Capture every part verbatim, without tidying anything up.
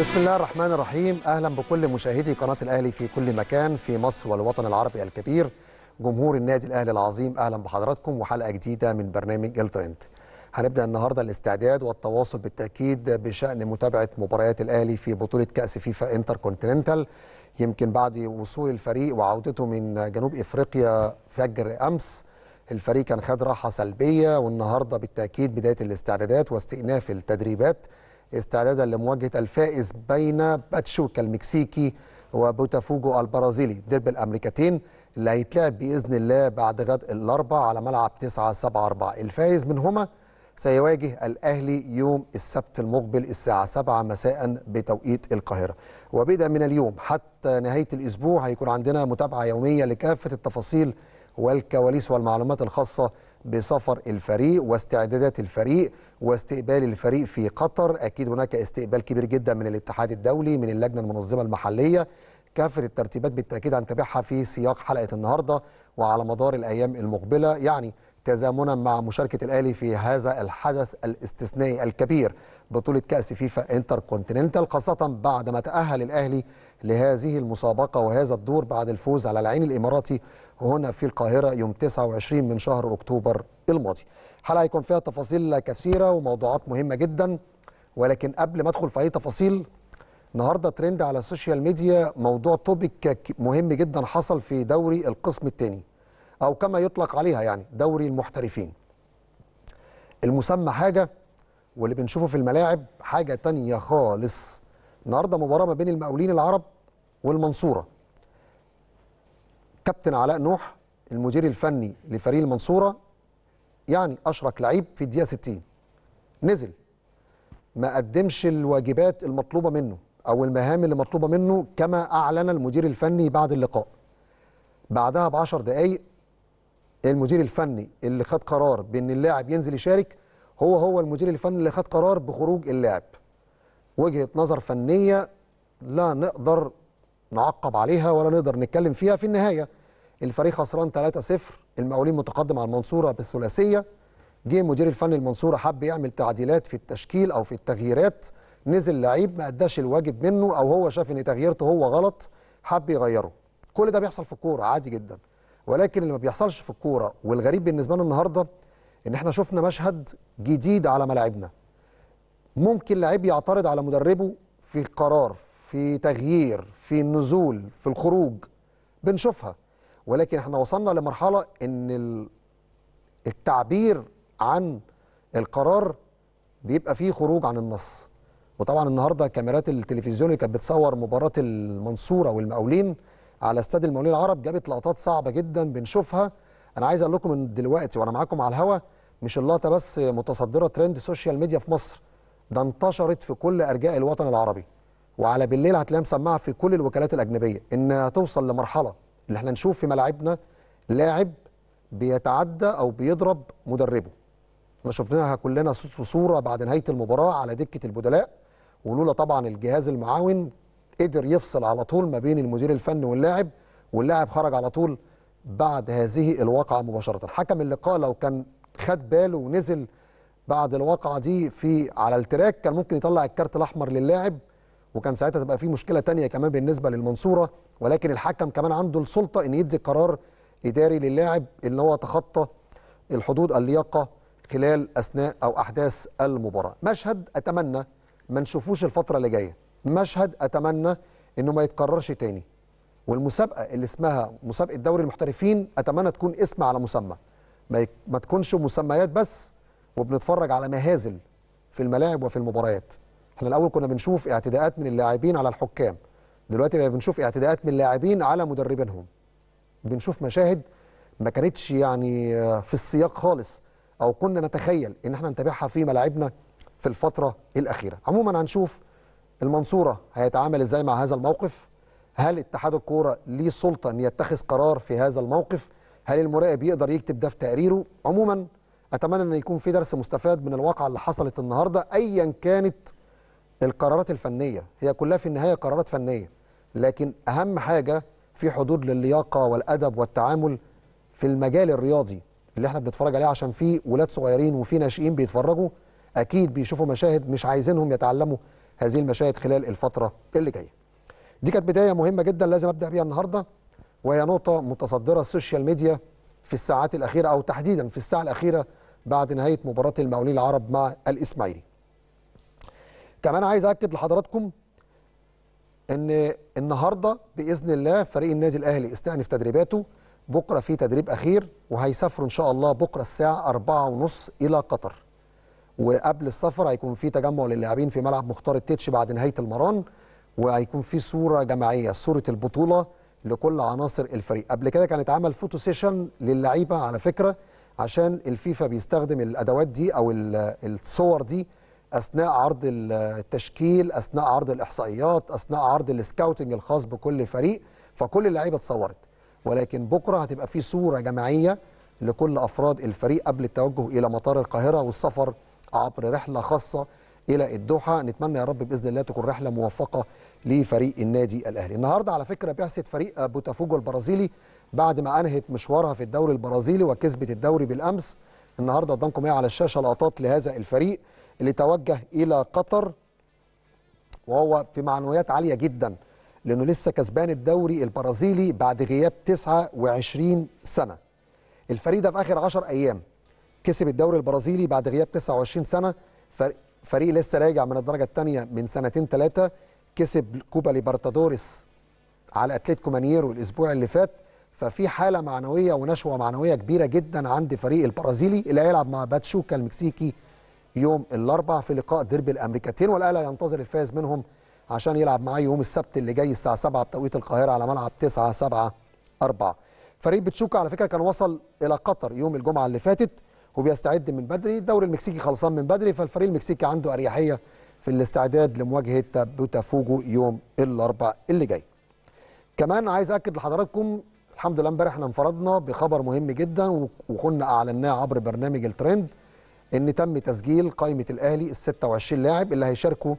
بسم الله الرحمن الرحيم. أهلا بكل مشاهدي قناة الأهلي في كل مكان في مصر والوطن العربي الكبير. جمهور النادي الأهلي العظيم، أهلا بحضراتكم وحلقة جديدة من برنامج الترند. هنبدأ النهاردة الاستعداد والتواصل بالتأكيد بشأن متابعة مباريات الأهلي في بطولة كأس فيفا انتر كونتيننتال. يمكن بعد وصول الفريق وعودته من جنوب إفريقيا فجر أمس، الفريق كان خد راحة سلبية، والنهاردة بالتأكيد بداية الاستعدادات واستئناف التدريبات استعدادا لمواجهة الفائز بين باتشوكا المكسيكي وبوتافوجو البرازيلي، ديربي الأمريكتين اللي هيتلعب بإذن الله بعد غد الأربعاء على ملعب تسعة سبعة أربعة. الفائز منهما سيواجه الأهلي يوم السبت المقبل الساعة سبعة مساء بتوقيت القاهرة. وبدءا من اليوم حتى نهاية الأسبوع هيكون عندنا متابعة يومية لكافة التفاصيل والكواليس والمعلومات الخاصة بسفر الفريق واستعدادات الفريق واستقبال الفريق في قطر. أكيد هناك استقبال كبير جدا من الاتحاد الدولي، من اللجنة المنظمة المحلية. كافة الترتيبات بالتأكيد هنتابعها في سياق حلقة النهاردة وعلى مدار الأيام المقبلة، يعني تزامنا مع مشاركة الأهلي في هذا الحدث الاستثنائي الكبير، بطولة كأس فيفا انتر كونتيننتال، خاصة بعد ما تأهل الأهلي لهذه المسابقة وهذا الدور بعد الفوز على العين الإماراتي هنا في القاهرة يوم تسعة وعشرين من شهر أكتوبر الماضي. حلقة يكون فيها تفاصيل كثيرة وموضوعات مهمة جدا، ولكن قبل ما أدخل في أي تفاصيل، النهارده ترند على السوشيال ميديا موضوع توبيك مهم جدا حصل في دوري القسم الثاني، أو كما يطلق عليها يعني دوري المحترفين. المسمى حاجة واللي بنشوفه في الملاعب حاجة تانية خالص. النهارده مباراة ما بين المقاولين العرب والمنصورة. كابتن علاء نوح المدير الفني لفريق المنصورة يعني أشرك لعيب في الدقيقة ستين، نزل ما قدمش الواجبات المطلوبة منه أو المهام اللي مطلوبة منه كما أعلن المدير الفني بعد اللقاء. بعدها بعشر دقايق المدير الفني اللي خد قرار بأن اللاعب ينزل يشارك هو هو المدير الفني اللي خد قرار بخروج اللاعب. وجهة نظر فنية لا نقدر نعقب عليها ولا نقدر نتكلم فيها. في النهاية الفريق خسران ثلاثة صفر، المقاولين متقدم على المنصورة بالثلاثية. جه مدير الفني المنصورة حب يعمل تعديلات في التشكيل أو في التغييرات، نزل لعيب ما أداش الواجب منه أو هو شاف إن تغييرته هو غلط حب يغيره. كل ده بيحصل في الكورة عادي جدا، ولكن اللي ما بيحصلش في الكورة والغريب بالنسبة لنا النهاردة إن احنا شفنا مشهد جديد على ملاعبنا. ممكن لعيب يعترض على مدربه في قرار، في تغيير، في النزول، في الخروج، بنشوفها، ولكن احنا وصلنا لمرحلة ان التعبير عن القرار بيبقى فيه خروج عن النص. وطبعا النهارده كاميرات التلفزيون اللي كانت بتصور مباراة المنصورة والمقاولين على استاد المقاولين العرب جابت لقطات صعبة جدا بنشوفها. انا عايز اقول لكم من دلوقتي وانا معاكم على الهوا، مش اللقطة بس متصدرة ترند سوشيال ميديا في مصر، ده انتشرت في كل ارجاء الوطن العربي، وعلى بالليل هتلاقيها مسمعة في كل الوكالات الاجنبية، انها توصل لمرحلة اللي احنا نشوف في ملاعبنا لاعب بيتعدى او بيضرب مدربه. احنا شفناها كلنا صوت وصوره بعد نهايه المباراه على دكه البدلاء، ولولا طبعا الجهاز المعاون قدر يفصل على طول ما بين المدير الفني واللاعب، واللاعب خرج على طول بعد هذه الواقعه مباشره. حكم اللقاء لو كان خد باله ونزل بعد الواقعه دي في على التراك كان ممكن يطلع الكارت الاحمر للاعب، وكان ساعتها تبقى في مشكله ثانيه كمان بالنسبه للمنصوره. ولكن الحكم كمان عنده السلطه ان يدي قرار اداري للاعب اللي هو تخطى الحدود اللياقه خلال اثناء او احداث المباراه. مشهد اتمنى ما نشوفوش الفتره اللي جايه، مشهد اتمنى انه ما يتكررش تاني. والمسابقه اللي اسمها مسابقه دوري المحترفين اتمنى تكون اسم على مسمى، ما, يك... ما تكونش مسميات بس وبنتفرج على مهازل في الملاعب وفي المباريات. احنا الاول كنا بنشوف اعتداءات من اللاعبين على الحكام، دلوقتي بقى بنشوف اعتداءات من اللاعبين على مدربينهم. بنشوف مشاهد ما كانتش يعني في السياق خالص او كنا نتخيل ان احنا نتابعها في ملاعبنا في الفتره الاخيره. عموما هنشوف المنصوره هيتعامل ازاي مع هذا الموقف، هل اتحاد الكوره ليه سلطه ان يتخذ قرار في هذا الموقف، هل المراقب يقدر يكتب ده في تقريره. عموما اتمنى ان يكون في درس مستفاد من الواقعه اللي حصلت النهارده. ايا كانت القرارات الفنيه هي كلها في النهايه قرارات فنيه، لكن اهم حاجه في حدود للياقه والادب والتعامل في المجال الرياضي اللي احنا بنتفرج عليه، عشان في ولاد صغيرين وفي ناشئين بيتفرجوا اكيد بيشوفوا مشاهد مش عايزينهم يتعلموا هذه المشاهد خلال الفتره اللي جايه. دي كانت بدايه مهمه جدا لازم ابدا بيها النهارده، وهي نقطه متصدره السوشيال ميديا في الساعات الاخيره، او تحديدا في الساعه الاخيره بعد نهايه مباراه المقاولين العرب مع الاسماعيلي. كمان عايز اكد لحضراتكم ان النهارده باذن الله فريق النادي الاهلي استأنف تدريباته، بكره في تدريب اخير، وهيسافروا ان شاء الله بكره الساعه أربعة وثلاثين الى قطر. وقبل السفر هيكون في تجمع للاعبين في ملعب مختار التتش بعد نهايه المران، وهيكون في صوره جماعيه، صوره البطوله لكل عناصر الفريق. قبل كده كانت عمل فوتو سيشن للعيبه على فكره، عشان الفيفا بيستخدم الادوات دي او الصور دي اثناء عرض التشكيل، اثناء عرض الاحصائيات، اثناء عرض السكاوتنج الخاص بكل فريق، فكل اللعيبه اتصورت. ولكن بكره هتبقى في صوره جماعيه لكل افراد الفريق قبل التوجه الى مطار القاهره والسفر عبر رحله خاصه الى الدوحه. نتمنى يا رب باذن الله تكون رحله موفقه لفريق النادي الاهلي. النهارده على فكره بعثه فريق بوتافوجو البرازيلي بعد ما انهت مشوارها في الدوري البرازيلي وكسبت الدوري بالامس، النهارده قدامكم ايه على الشاشه لقطات لهذا الفريق اللي توجه الى قطر، وهو في معنويات عاليه جدا لانه لسه كسبان الدوري البرازيلي بعد غياب تسعة وعشرين سنه. الفريق ده في اخر عشر ايام كسب الدوري البرازيلي بعد غياب تسعة وعشرين سنه. فريق لسه راجع من الدرجه الثانيه من سنتين ثلاثه، كسب كوبا ليبرتادوريس على اتلتيكو مانييرو الاسبوع اللي فات. ففي حاله معنويه ونشوه معنويه كبيره جدا عند فريق البرازيلي اللي هيلعب مع باتشوكا المكسيكي يوم الاربعاء في لقاء ديربي الامريكتين، والاهلي ينتظر الفائز منهم عشان يلعب معاه يوم السبت اللي جاي الساعه سبعة بتوقيت القاهره على ملعب تسعة سبعة أربعة. فريق باتشوكا على فكره كان وصل الى قطر يوم الجمعه اللي فاتت وبيستعد من بدري، الدوري المكسيكي خلصان من بدري، فالفريق المكسيكي عنده اريحيه في الاستعداد لمواجهه بوتافوجو يوم الاربعاء اللي جاي. كمان عايز اكد لحضراتكم الحمد لله امبارح احنا انفردنا بخبر مهم جدا وكنا اعلناه عبر برنامج الترند، ان تم تسجيل قائمه الاهلي ال ستة وعشرين لاعب اللي هيشاركوا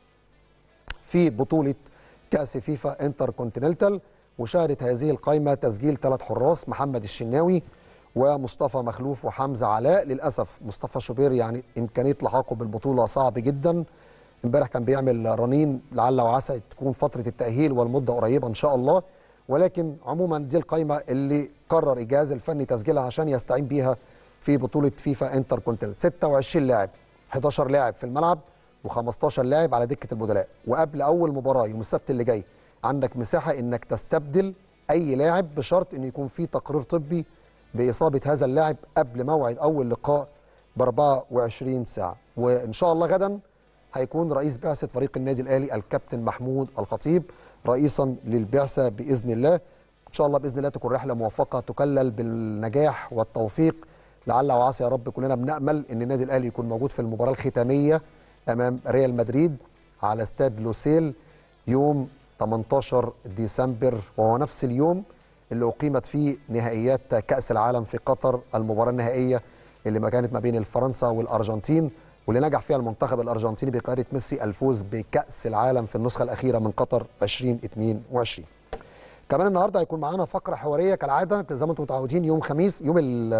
في بطوله كاس فيفا انتر كونتيننتال. وشهدت هذه القائمه تسجيل ثلاث حراس، محمد الشناوي ومصطفى مخلوف وحمزه علاء. للاسف مصطفى شوبير يعني امكانيه لحاقه بالبطوله صعب جدا، امبارح كان بيعمل رنين، لعل وعسى تكون فتره التاهيل والمده قريبه ان شاء الله. ولكن عموما دي القائمه اللي قرر الجهاز الفني تسجيلها عشان يستعين بيها في بطوله فيفا انتر كونتيننتال. ستة وعشرين لاعب، احد عشر لاعب في الملعب وخمستاشر لاعب على دكه البدلاء. وقبل اول مباراه يوم السبت اللي جاي عندك مساحه انك تستبدل اي لاعب بشرط ان يكون في تقرير طبي باصابه هذا اللاعب قبل موعد اول لقاء ب أربعة وعشرين ساعه. وان شاء الله غدا هيكون رئيس بعثه فريق النادي الاهلي الكابتن محمود الخطيب رئيسا للبعثه باذن الله. ان شاء الله باذن الله تكون رحله موفقه تكلل بالنجاح والتوفيق، لعل وعسى يا رب. كلنا بنامل ان النادي الاهلي يكون موجود في المباراه الختاميه امام ريال مدريد على استاد لوسيل يوم تمنتاشر ديسمبر، وهو نفس اليوم اللي اقيمت فيه نهائيات كاس العالم في قطر، المباراه النهائيه اللي ما كانت ما بين فرنسا والارجنتين، واللي نجح فيها المنتخب الارجنتيني بقياده ميسي الفوز بكاس العالم في النسخه الاخيره من قطر ألفين واثنين وعشرين. كمان النهارده هيكون معانا فقره حواريه كالعاده زي ما انتم متعودين يوم خميس، يوم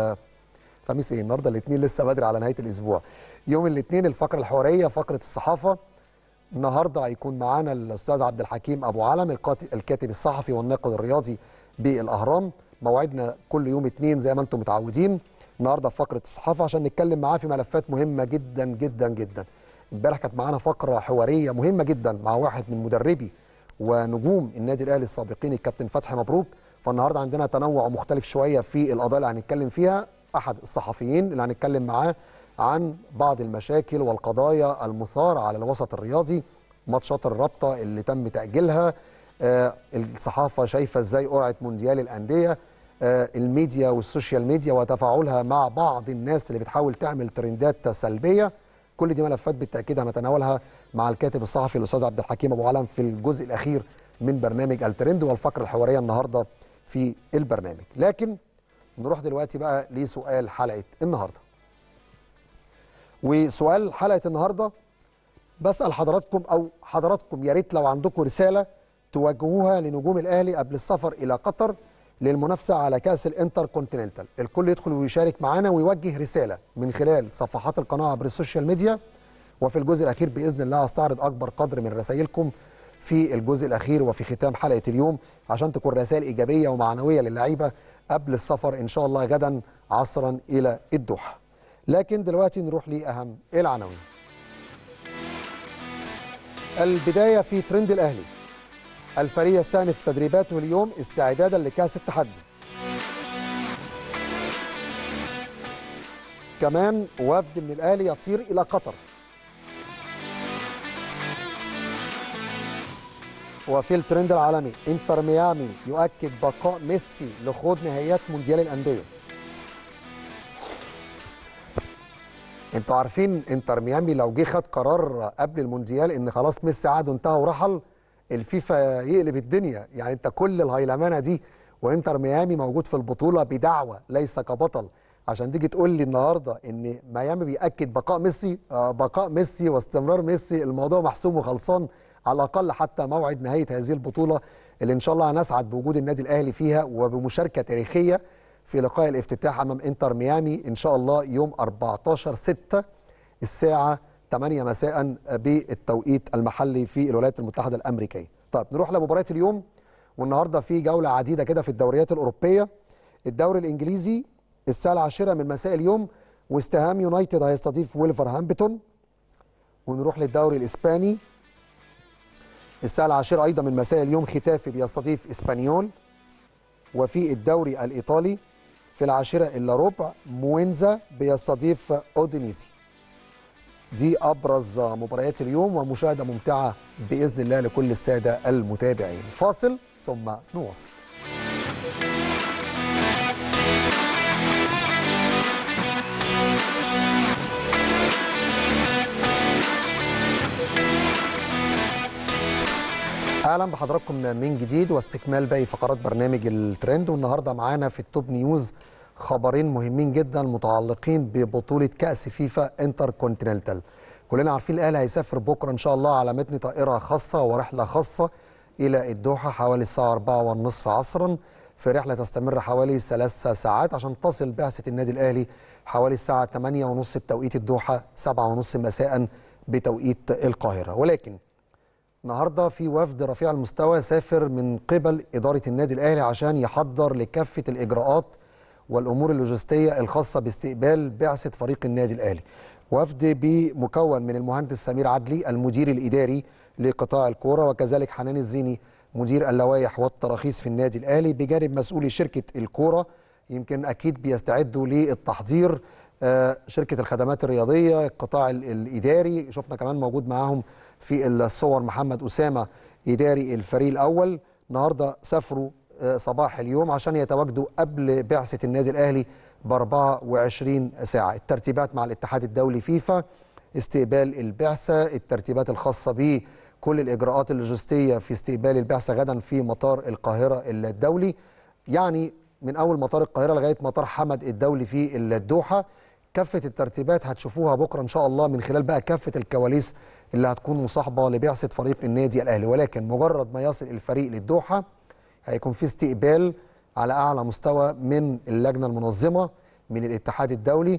الخميس ايه النهارده الاثنين، لسه بدري على نهايه الاسبوع. يوم الاثنين الفقره الحواريه فقره الصحافه. النهارده هيكون معانا الاستاذ عبد الحكيم ابو علم الكاتب الصحفي والناقد الرياضي بالاهرام. موعدنا كل يوم اثنين زي ما انتم متعودين. النهارده في فقره الصحافه عشان نتكلم معاه في ملفات مهمه جدا جدا جدا. امبارح كانت معانا فقره حواريه مهمه جدا مع واحد من مدربي ونجوم النادي الاهلي السابقين الكابتن فتحي مبروك. فالنهارده عندنا تنوع مختلف شويه في القضايا اللي هنتكلم فيها. احد الصحفيين اللي هنتكلم معاه عن بعض المشاكل والقضايا المثاره على الوسط الرياضي، ماتشات الرابطه اللي تم تاجيلها، آه الصحافه شايفه ازاي قرعه مونديال الانديه، آه الميديا والسوشيال ميديا وتفاعلها مع بعض الناس اللي بتحاول تعمل ترندات سلبيه. كل دي ملفات بالتاكيد هنتناولها مع الكاتب الصحفي الاستاذ عبد الحكيم ابو علم في الجزء الاخير من برنامج الترند والفقره الحواريه النهارده في البرنامج. لكن نروح دلوقتي بقى لسؤال حلقه النهارده. وسؤال حلقه النهارده بسال حضراتكم او حضراتكم يا ريت لو عندكم رساله توجهوها لنجوم الاهلي قبل السفر الى قطر للمنافسه على كاس الانتر كونتيننتال. الكل يدخل ويشارك معانا ويوجه رساله من خلال صفحات القناه عبر السوشيال ميديا وفي الجزء الاخير باذن الله هستعرض اكبر قدر من رسائلكم في الجزء الاخير وفي ختام حلقه اليوم، عشان تكون رسائل ايجابيه ومعنويه للعيبه قبل السفر ان شاء الله غدا عصرا الى الدوحه. لكن دلوقتي نروح لاهم العناوين. البدايه في ترند الاهلي. الفريق يستأنف تدريباته اليوم استعدادا لكأس التحدي. كمان وفد من الاهلي يطير الى قطر. وفي الترند العالمي انتر ميامي يؤكد بقاء ميسي لخوض نهائيات مونديال الانديه. انتوا عارفين انتر ميامي لو جه خد قرار قبل المونديال ان خلاص ميسي عقده انتهى ورحل، الفيفا يقلب الدنيا. يعني انت كل الهيلمانه دي وانتر ميامي موجود في البطوله بدعوه ليس كبطل، عشان تيجي تقول لي النهارده ان ميامي بيأكد بقاء ميسي. آه بقاء ميسي واستمرار ميسي، الموضوع محسوم وخلصان على الاقل حتى موعد نهايه هذه البطوله اللي ان شاء الله هنسعد بوجود النادي الاهلي فيها وبمشاركه تاريخيه في لقاء الافتتاح امام انتر ميامي ان شاء الله يوم أربعتاشر ستة الساعه ثمانية مساء بالتوقيت المحلي في الولايات المتحده الامريكيه. طيب نروح لمباريات اليوم، والنهارده في جوله عديده كده في الدوريات الاوروبيه. الدوري الانجليزي الساعه العاشرة من مساء اليوم ويست هام يونايتد هيستضيف ويلفرهامبتون. ونروح للدوري الاسباني الساعه العاشرة ايضا من مساء اليوم ختافي بيستضيف اسبانيول. وفي الدوري الايطالي في العاشرة الا ربع موينزا بيستضيف اودينيزي. دي ابرز مباريات اليوم ومشاهده ممتعه باذن الله لكل الساده المتابعين. فاصل ثم نواصل. اهلا بحضراتكم من جديد واستكمال باقي فقرات برنامج الترند. والنهارده معانا في التوب نيوز خبرين مهمين جدا متعلقين ببطوله كاس فيفا انتر كونتيننتال. كلنا عارفين الاهلي هيسافر بكره ان شاء الله على متن طائره خاصه ورحله خاصه الى الدوحه حوالي الساعه أربعة والنصف عصرا، في رحله تستمر حوالي ثلاث ساعات عشان تصل بعثه النادي الاهلي حوالي الساعه ثمانية ونصف بتوقيت الدوحه سبعة ونصف مساء بتوقيت القاهره. ولكن النهارده في وفد رفيع المستوى سافر من قبل اداره النادي الاهلي عشان يحضر لكافه الاجراءات والامور اللوجستيه الخاصه باستقبال بعثه فريق النادي الاهلي. وفد بمكون من المهندس سمير عدلي المدير الاداري لقطاع الكوره، وكذلك حنان الزيني مدير اللوائح والتراخيص في النادي الاهلي، بجانب مسؤولي شركه الكوره يمكن اكيد بيستعدوا للتحضير، آه شركه الخدمات الرياضيه، القطاع الاداري. شفنا كمان موجود معاهم في الصور محمد اسامه اداري الفريق الاول. النهارده سافروا آه صباح اليوم عشان يتواجدوا قبل بعثه النادي الاهلي ب أربعة وعشرين ساعه. الترتيبات مع الاتحاد الدولي فيفا، استقبال البعثه، الترتيبات الخاصه بكل الاجراءات اللوجستيه في استقبال البعثه غدا في مطار القاهره الدولي، يعني من اول مطار القاهره لغايه مطار حمد الدولي في الدوحه. كافه الترتيبات هتشوفوها بكره ان شاء الله من خلال بقى كافه الكواليس اللي هتكون مصاحبه لبعثه فريق النادي الاهلي. ولكن مجرد ما يصل الفريق للدوحه هيكون في استقبال على اعلى مستوى من اللجنه المنظمه من الاتحاد الدولي،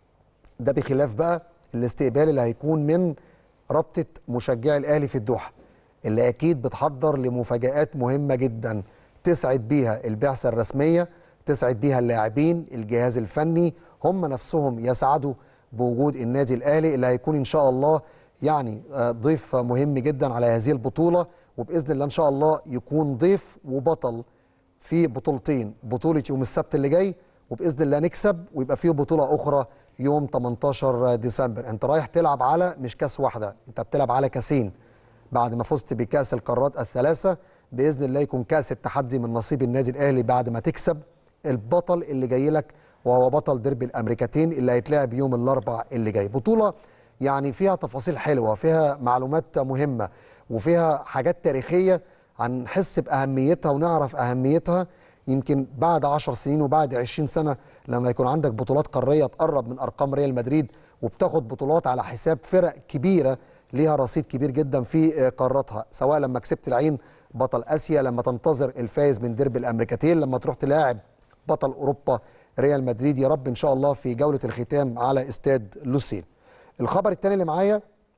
ده بخلاف بقى الاستقبال اللي هيكون من رابطه مشجعي الاهلي في الدوحه، اللي اكيد بتحضر لمفاجآت مهمه جدا تسعد بيها البعثه الرسميه، تسعد بيها اللاعبين، الجهاز الفني، هم نفسهم يسعدوا بوجود النادي الاهلي اللي هيكون ان شاء الله يعني ضيف مهم جدا على هذه البطوله. وباذن الله ان شاء الله يكون ضيف وبطل في بطولتين، بطوله يوم السبت اللي جاي وباذن الله نكسب، ويبقى فيه بطوله اخرى يوم تمنتاشر ديسمبر. انت رايح تلعب على مش كاس واحده، انت بتلعب على كاسين. بعد ما فزت بكاس القارات الثلاثه باذن الله يكون كاس التحدي من نصيب النادي الاهلي بعد ما تكسب البطل اللي جاي لك، وهو بطل ديربي الامريكتين اللي هيتلعب يوم الاربعاء اللي جاي. بطوله يعني فيها تفاصيل حلوه، فيها معلومات مهمه، وفيها حاجات تاريخيه هنحس باهميتها ونعرف اهميتها يمكن بعد عشر سنين وبعد عشرين سنه، لما يكون عندك بطولات قاريه تقرب من ارقام ريال مدريد وبتاخد بطولات على حساب فرق كبيره ليها رصيد كبير جدا في قاراتها، سواء لما كسبت العين بطل اسيا، لما تنتظر الفايز من ديربي الامريكتين، لما تروح تلاعب بطل اوروبا ريال مدريد، يا رب ان شاء الله في جوله الختام على استاد لوسيل. الخبر الثاني اللي معايا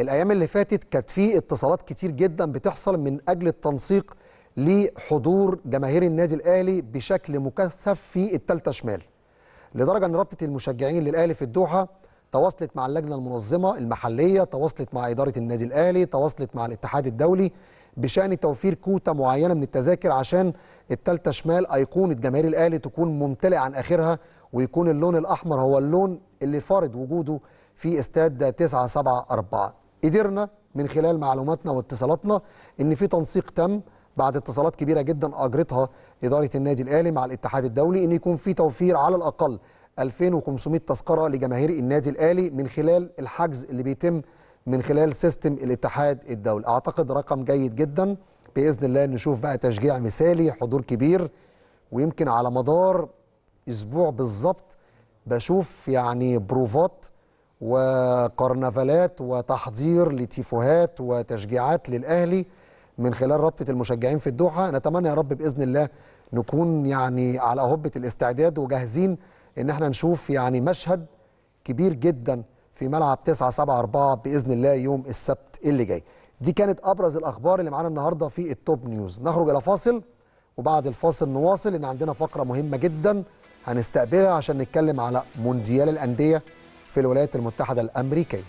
الايام اللي فاتت كانت في اتصالات كتير جدا بتحصل من اجل التنسيق لحضور جماهير النادي الاهلي بشكل مكثف في الثالثه شمال، لدرجه ان رابطه المشجعين للاهلي في الدوحه تواصلت مع اللجنه المنظمه المحليه، تواصلت مع اداره النادي الاهلي، تواصلت مع الاتحاد الدولي بشان توفير كوتا معينه من التذاكر عشان الثالثه شمال ايقونه جماهير الاهلي تكون ممتلئه عن اخرها، ويكون اللون الاحمر هو اللون اللي فارض وجوده في استاد تسعة سبعة أربعة. قدرنا من خلال معلوماتنا واتصالاتنا ان في تنسيق تم بعد اتصالات كبيره جدا اجرتها اداره النادي الاهلي مع الاتحاد الدولي ان يكون في توفير على الاقل ألفين وخمسمائة تذكره لجماهير النادي الاهلي من خلال الحجز اللي بيتم من خلال سيستم الاتحاد الدولي. اعتقد رقم جيد جدا، باذن الله نشوف بقى تشجيع مثالي، حضور كبير، ويمكن على مدار اسبوع بالظبط بشوف يعني بروفات وكرنفالات وتحضير لتيفوهات وتشجيعات للاهلي من خلال رابطه المشجعين في الدوحه. نتمنى يا رب باذن الله نكون يعني على هبه الاستعداد وجاهزين ان احنا نشوف يعني مشهد كبير جدا في ملعب تسعة سبعة أربعة باذن الله يوم السبت اللي جاي. دي كانت ابرز الاخبار اللي معانا النهارده في التوب نيوز. نخرج الى فاصل وبعد الفاصل نواصل ان عندنا فقره مهمه جدا هنستقبلها عشان نتكلم على مونديال الانديه في الولايات المتحده الامريكيه.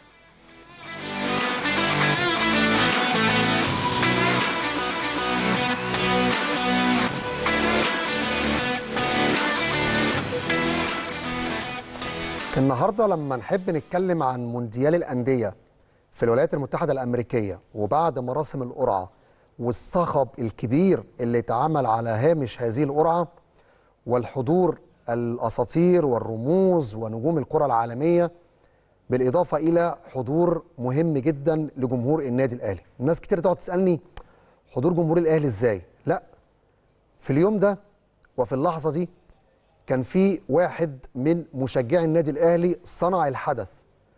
النهارده لما نحب نتكلم عن مونديال الانديه في الولايات المتحده الامريكيه وبعد مراسم القرعه والصخب الكبير اللي اتعمل على هامش هذه القرعه والحضور الاساطير والرموز ونجوم الكره العالميه بالاضافه الى حضور مهم جدا لجمهور النادي الاهلي. الناس كتير تقعد تسالني حضور جمهور الاهلي ازاي؟ لا، في اليوم ده وفي اللحظه دي كان في واحد من مشجعي النادي الاهلي صنع الحدث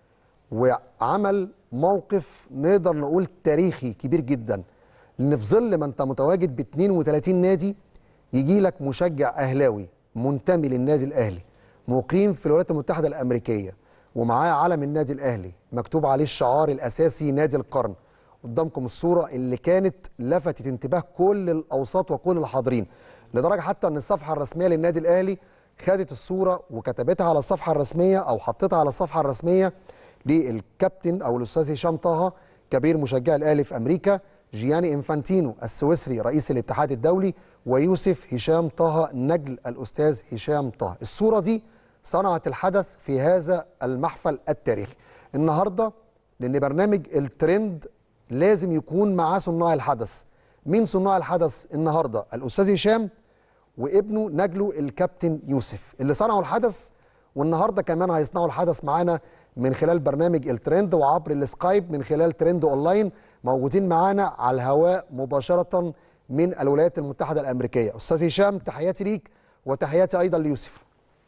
وعمل موقف نقدر نقول تاريخي كبير جدا، لان في ظل ما انت متواجد ب اثنين وثلاثين نادي يجي لك مشجع اهلاوي منتمي للنادي الاهلي مقيم في الولايات المتحده الامريكيه ومعاه علم النادي الاهلي مكتوب عليه الشعار الاساسي نادي القرن. قدامكم الصوره اللي كانت لفتت انتباه كل الاوساط وكل الحاضرين، لدرجه حتى ان الصفحه الرسميه للنادي الاهلي خدت الصوره وكتبتها على الصفحه الرسميه او حطتها على الصفحه الرسميه للكابتن او الاستاذ هشام طه كبير مشجع الاهلي في امريكا، جياني انفانتينو السويسري رئيس الاتحاد الدولي، ويوسف هشام طه نجل الاستاذ هشام طه. الصوره دي صنعت الحدث في هذا المحفل التاريخي. النهارده لان برنامج الترند لازم يكون معاه صناع الحدث. مين صناع الحدث النهارده؟ الاستاذ هشام وابنه نجله الكابتن يوسف اللي صنعوا الحدث، والنهارده كمان هيصنعوا الحدث معانا من خلال برنامج الترند وعبر السكايب من خلال ترند اونلاين، موجودين معانا على الهواء مباشره من الولايات المتحده الامريكيه. استاذ هشام تحياتي ليك وتحياتي ايضا ليوسف.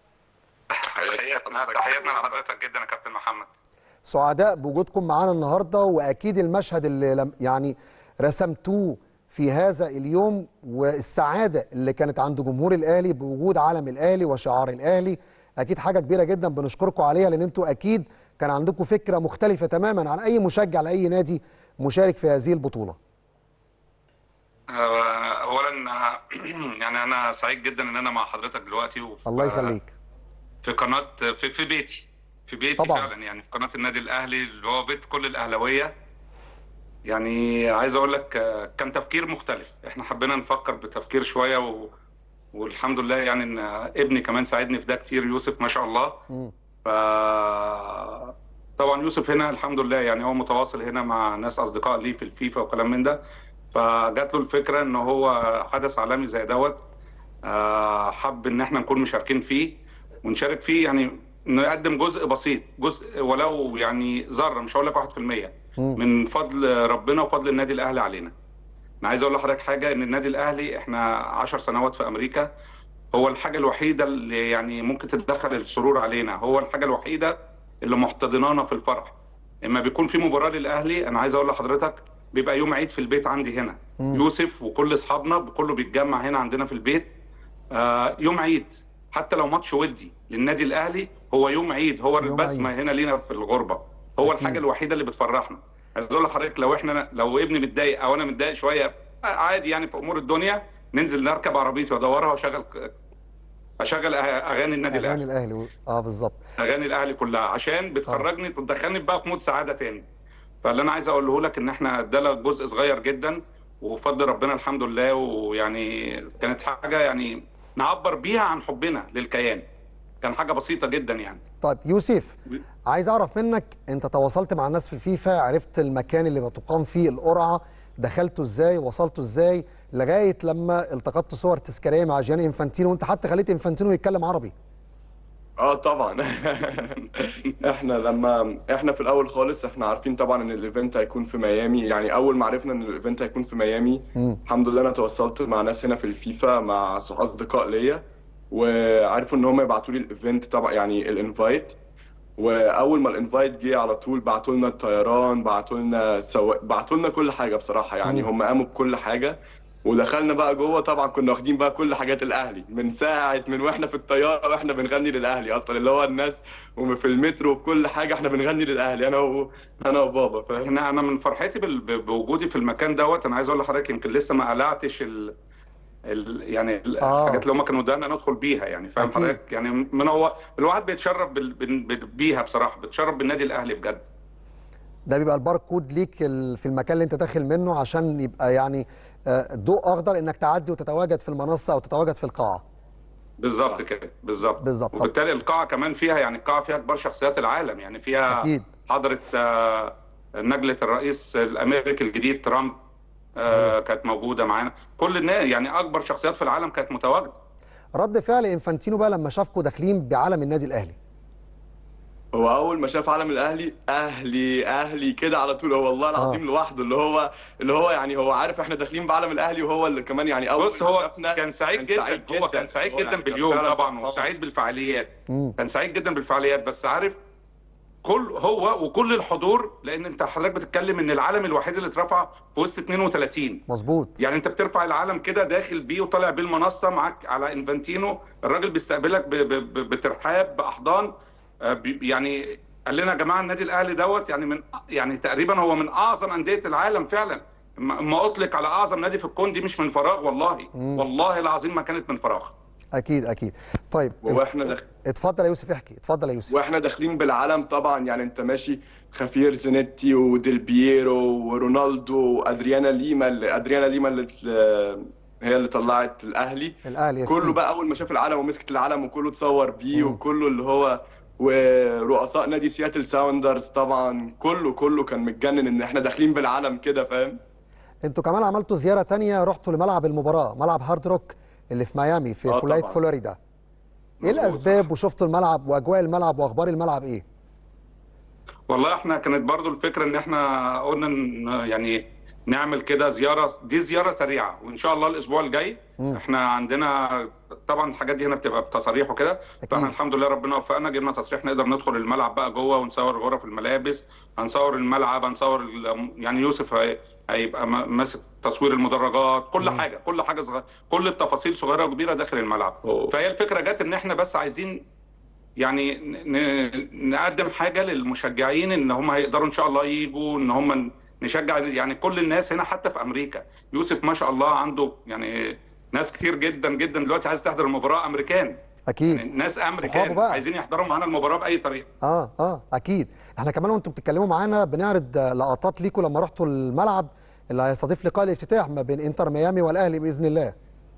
تحياتنا تحياتنا لحضرتك جدا يا كابتن محمد. سعداء بوجودكم معانا النهارده، واكيد المشهد اللي يعني رسمتوه في هذا اليوم والسعاده اللي كانت عند جمهور الاهلي بوجود علم الاهلي وشعار الاهلي اكيد حاجه كبيره جدا بنشكركم عليها، لان انتوا اكيد كان عندكم فكره مختلفه تماما عن اي مشجع لاي نادي مشارك في هذه البطوله. اولا يعني انا سعيد جدا ان انا مع حضرتك دلوقتي وفي الله يخليك في قناه في, في بيتي في بيتي طبعا. فعلا يعني في قناه النادي الاهلي اللي هو بيت كل الاهلاويه. يعني عايز اقول لك كان تفكير مختلف، احنا حبينا نفكر بتفكير شويه و... والحمد لله يعني ان ابني كمان ساعدني في ده كتير، يوسف ما شاء الله. م. ف طبعا يوسف هنا الحمد لله يعني هو متواصل هنا مع ناس اصدقاء ليه في الفيفا وكلام من ده، فجات له الفكره ان هو حدث عالمي زي دوت حب ان احنا نكون مشاركين فيه ونشارك فيه، يعني نقدم جزء بسيط، جزء ولو يعني ذره، مش هقول لك واحد في المية من فضل ربنا وفضل النادي الاهلي علينا. انا عايز اقول لحضرتك حاجه، ان النادي الاهلي احنا عشر سنوات في امريكا، هو الحاجه الوحيده اللي يعني ممكن تتدخل السرور علينا، هو الحاجه الوحيده اللي محتضنانا في الفرح. اما بيكون في مباراه للاهلي انا عايز اقول لحضرتك بيبقى يوم عيد في البيت عندي هنا. م. يوسف وكل اصحابنا كله بيتجمع هنا عندنا في البيت. آه يوم عيد، حتى لو ماتش ودي للنادي الاهلي هو يوم عيد، هو البسمه هنا لينا في الغربه، هو أكيد. الحاجه الوحيده اللي بتفرحنا. عايز اقول لحضرتك لو احنا لو ابني متضايق او انا متضايق شويه عادي يعني في امور الدنيا، ننزل نركب عربيتي وادورها واشغل اشغل اغاني النادي اغاني الاهلي. الاهلي و... اه بالظبط. اغاني الاهلي كلها عشان اه بتخرجني تدخلني بقى في مود سعاده تاني. فاللي انا عايز اقوله لك ان احنا ده لك جزء صغير جدا وفضل ربنا الحمد لله، ويعني كانت حاجه يعني نعبر بيها عن حبنا للكيان. كان حاجه بسيطه جدا يعني. طيب يوسف، عايز اعرف منك، انت تواصلت مع الناس في الفيفا، عرفت المكان اللي بتقام فيه القرعه، دخلته ازاي، وصلته ازاي لغايه لما التقطت صور تذكاريه مع جياني انفانتينو، وانت حتى خليت انفانتينو يتكلم عربي؟ اه طبعا. احنا لما احنا في الاول خالص احنا عارفين طبعا ان الايفنت هيكون في ميامي، يعني اول ما عرفنا ان الايفنت هيكون في ميامي امم الحمد لله انا تواصلت مع ناس هنا في الفيفا، مع ص- اصدقاء ليا، وعرفوا ان هم يبعتوا لي الايفنت طبعا يعني الانفايت. واول ما الانفايت جه على طول بعتوا لنا الطيران، بعتوا لنا سو... بعتوا لنا كل حاجه بصراحه، يعني امم هم قاموا بكل حاجه. ودخلنا بقى جوه، طبعا كنا واخدين بقى كل حاجات الاهلي من ساعه من واحنا في الطياره واحنا بنغني للاهلي اصلا، اللي هو الناس وفي المترو وفي كل حاجه احنا بنغني للاهلي، انا و... انا وبابا، فاهم. احنا انا من فرحتي بال- ب- بوجودي في المكان دوت، انا عايز اقول لحضرتك يمكن لسه ما قلعتش ال... ال... يعني الحاجات اه اللي هم كانوا ادانا ندخل بيها يعني، فاهم اكيد. حضرتك؟ يعني من هو الواحد بيتشرف بال... بال- بال- بيها بصراحه، بيتشرف بالنادي الاهلي بجد. ده بيبقى الباركود ليك ال- في المكان اللي انت داخل منه، عشان يبقى يعني آه، ضوء اخضر انك تعدي وتتواجد في المنصه او تتواجد في القاعه. بالظبط كده بالظبط. بالظبط. طب وبالتالي القاعه كمان فيها يعني القاعه فيها كبار شخصيات العالم، يعني فيها اكيد. حضره آه، نجله الرئيس الامريكي الجديد ترامب، صحيح. آه، كانت موجوده معانا. كل الناس يعني اكبر شخصيات في العالم كانت متواجده. رد فعل انفانتينو بقى لما شافكم داخلين بعلم النادي الاهلي؟ هو اول ما شاف علم الاهلي اهلي اهلي كده على طول، هو والله اه العظيم لوحده، اللي هو اللي هو يعني هو عارف احنا داخلين بعلم الاهلي، وهو اللي كمان يعني اول بص ما هو شافنا كان سعيد كان جدا، سعيد هو جدا، كان اللي سعيد هو جدا يعني كان باليوم فعلا طبعا فرحان. وسعيد بالفعاليات. امم كان سعيد جدا بالفعاليات، بس عارف كل هو وكل الحضور، لان انت حضرتك بتتكلم ان العلم الوحيد اللي اترفع في وسط اثنين وثلاثين. مظبوط. يعني انت بترفع العلم كده داخل بيه وطالع بيه المنصه معاك على انفانتينو، الراجل بيستقبلك ب- ب- ب- بترحاب باحضان. آه، بي- يعني قال لنا يا جماعه النادي الاهلي دوت يعني من يعني تقريبا هو من اعظم انديه العالم فعلا. ما ما اطلق على اعظم نادي في الكون دي مش من فراغ، والله امم والله العظيم ما كانت من فراغ. اكيد اكيد. طيب ال... واحنا داخل اتفضل يا يوسف، احكي، اتفضل يا يوسف. واحنا داخلين بالعلم طبعا، يعني انت ماشي خافير زينيتي وديل بييرو ورونالدو وادريانا ليما، اللي ادريانا ليما اللي هي اللي طلعت الاهلي. الاهلي اف كله سي. بقى اول ما شاف العلم ومسكت العلم وكله اتصور بيه، امم وكله اللي هو ورؤساء نادي سياتل ساوندرز طبعا، كله كله كان متجنن ان احنا داخلين بالعلم كده، فاهم. انتوا كمان عملتوا زياره تانية، رحتوا لملعب المباراه، ملعب هارد روك اللي في ميامي في اه فولايه طبعا. فلوريدا. ايه مظبوط الاسباب، صح. وشفتوا الملعب واجواء الملعب واخبار الملعب ايه؟ والله احنا كانت برضو الفكره ان احنا قلنا ان يعني نعمل كده زياره، دي زياره سريعه، وان شاء الله الاسبوع الجاي امم احنا عندنا طبعا الحاجات دي هنا بتبقى بتصاريح وكده. فاحنا اكيد. الحمد لله ربنا وفقنا جبنا تصريح نقدر ندخل الملعب بقى جوه ونصور غرف الملابس، هنصور الملعب، هنصور ال- يعني يوسف هي- هيبقى م- ماسك تصوير المدرجات، كل امم حاجه كل حاجه صغيره، كل التفاصيل صغيره وكبيره داخل الملعب. أوه. فهي الفكره جت ان احنا بس عايزين يعني ن- نقدم حاجه للمشجعين ان هم هيقدروا ان شاء الله يجوا، ان هم نشجع يعني كل الناس هنا حتى في امريكا. يوسف ما شاء الله عنده يعني ناس كتير جدا جدا دلوقتي عايز تحضر المباراه، امريكان يعني اكيد. ناس صحابه امريكان بقى. عايزين يحضروا معانا المباراه باي طريقه. اه اه اكيد. احنا كمان وانتم بتتكلموا معانا بنعرض آه، لقطات ليكم لما رحتوا الملعب اللي هيستضيف لقاء الافتتاح ما بين انتر ميامي والاهلي باذن الله.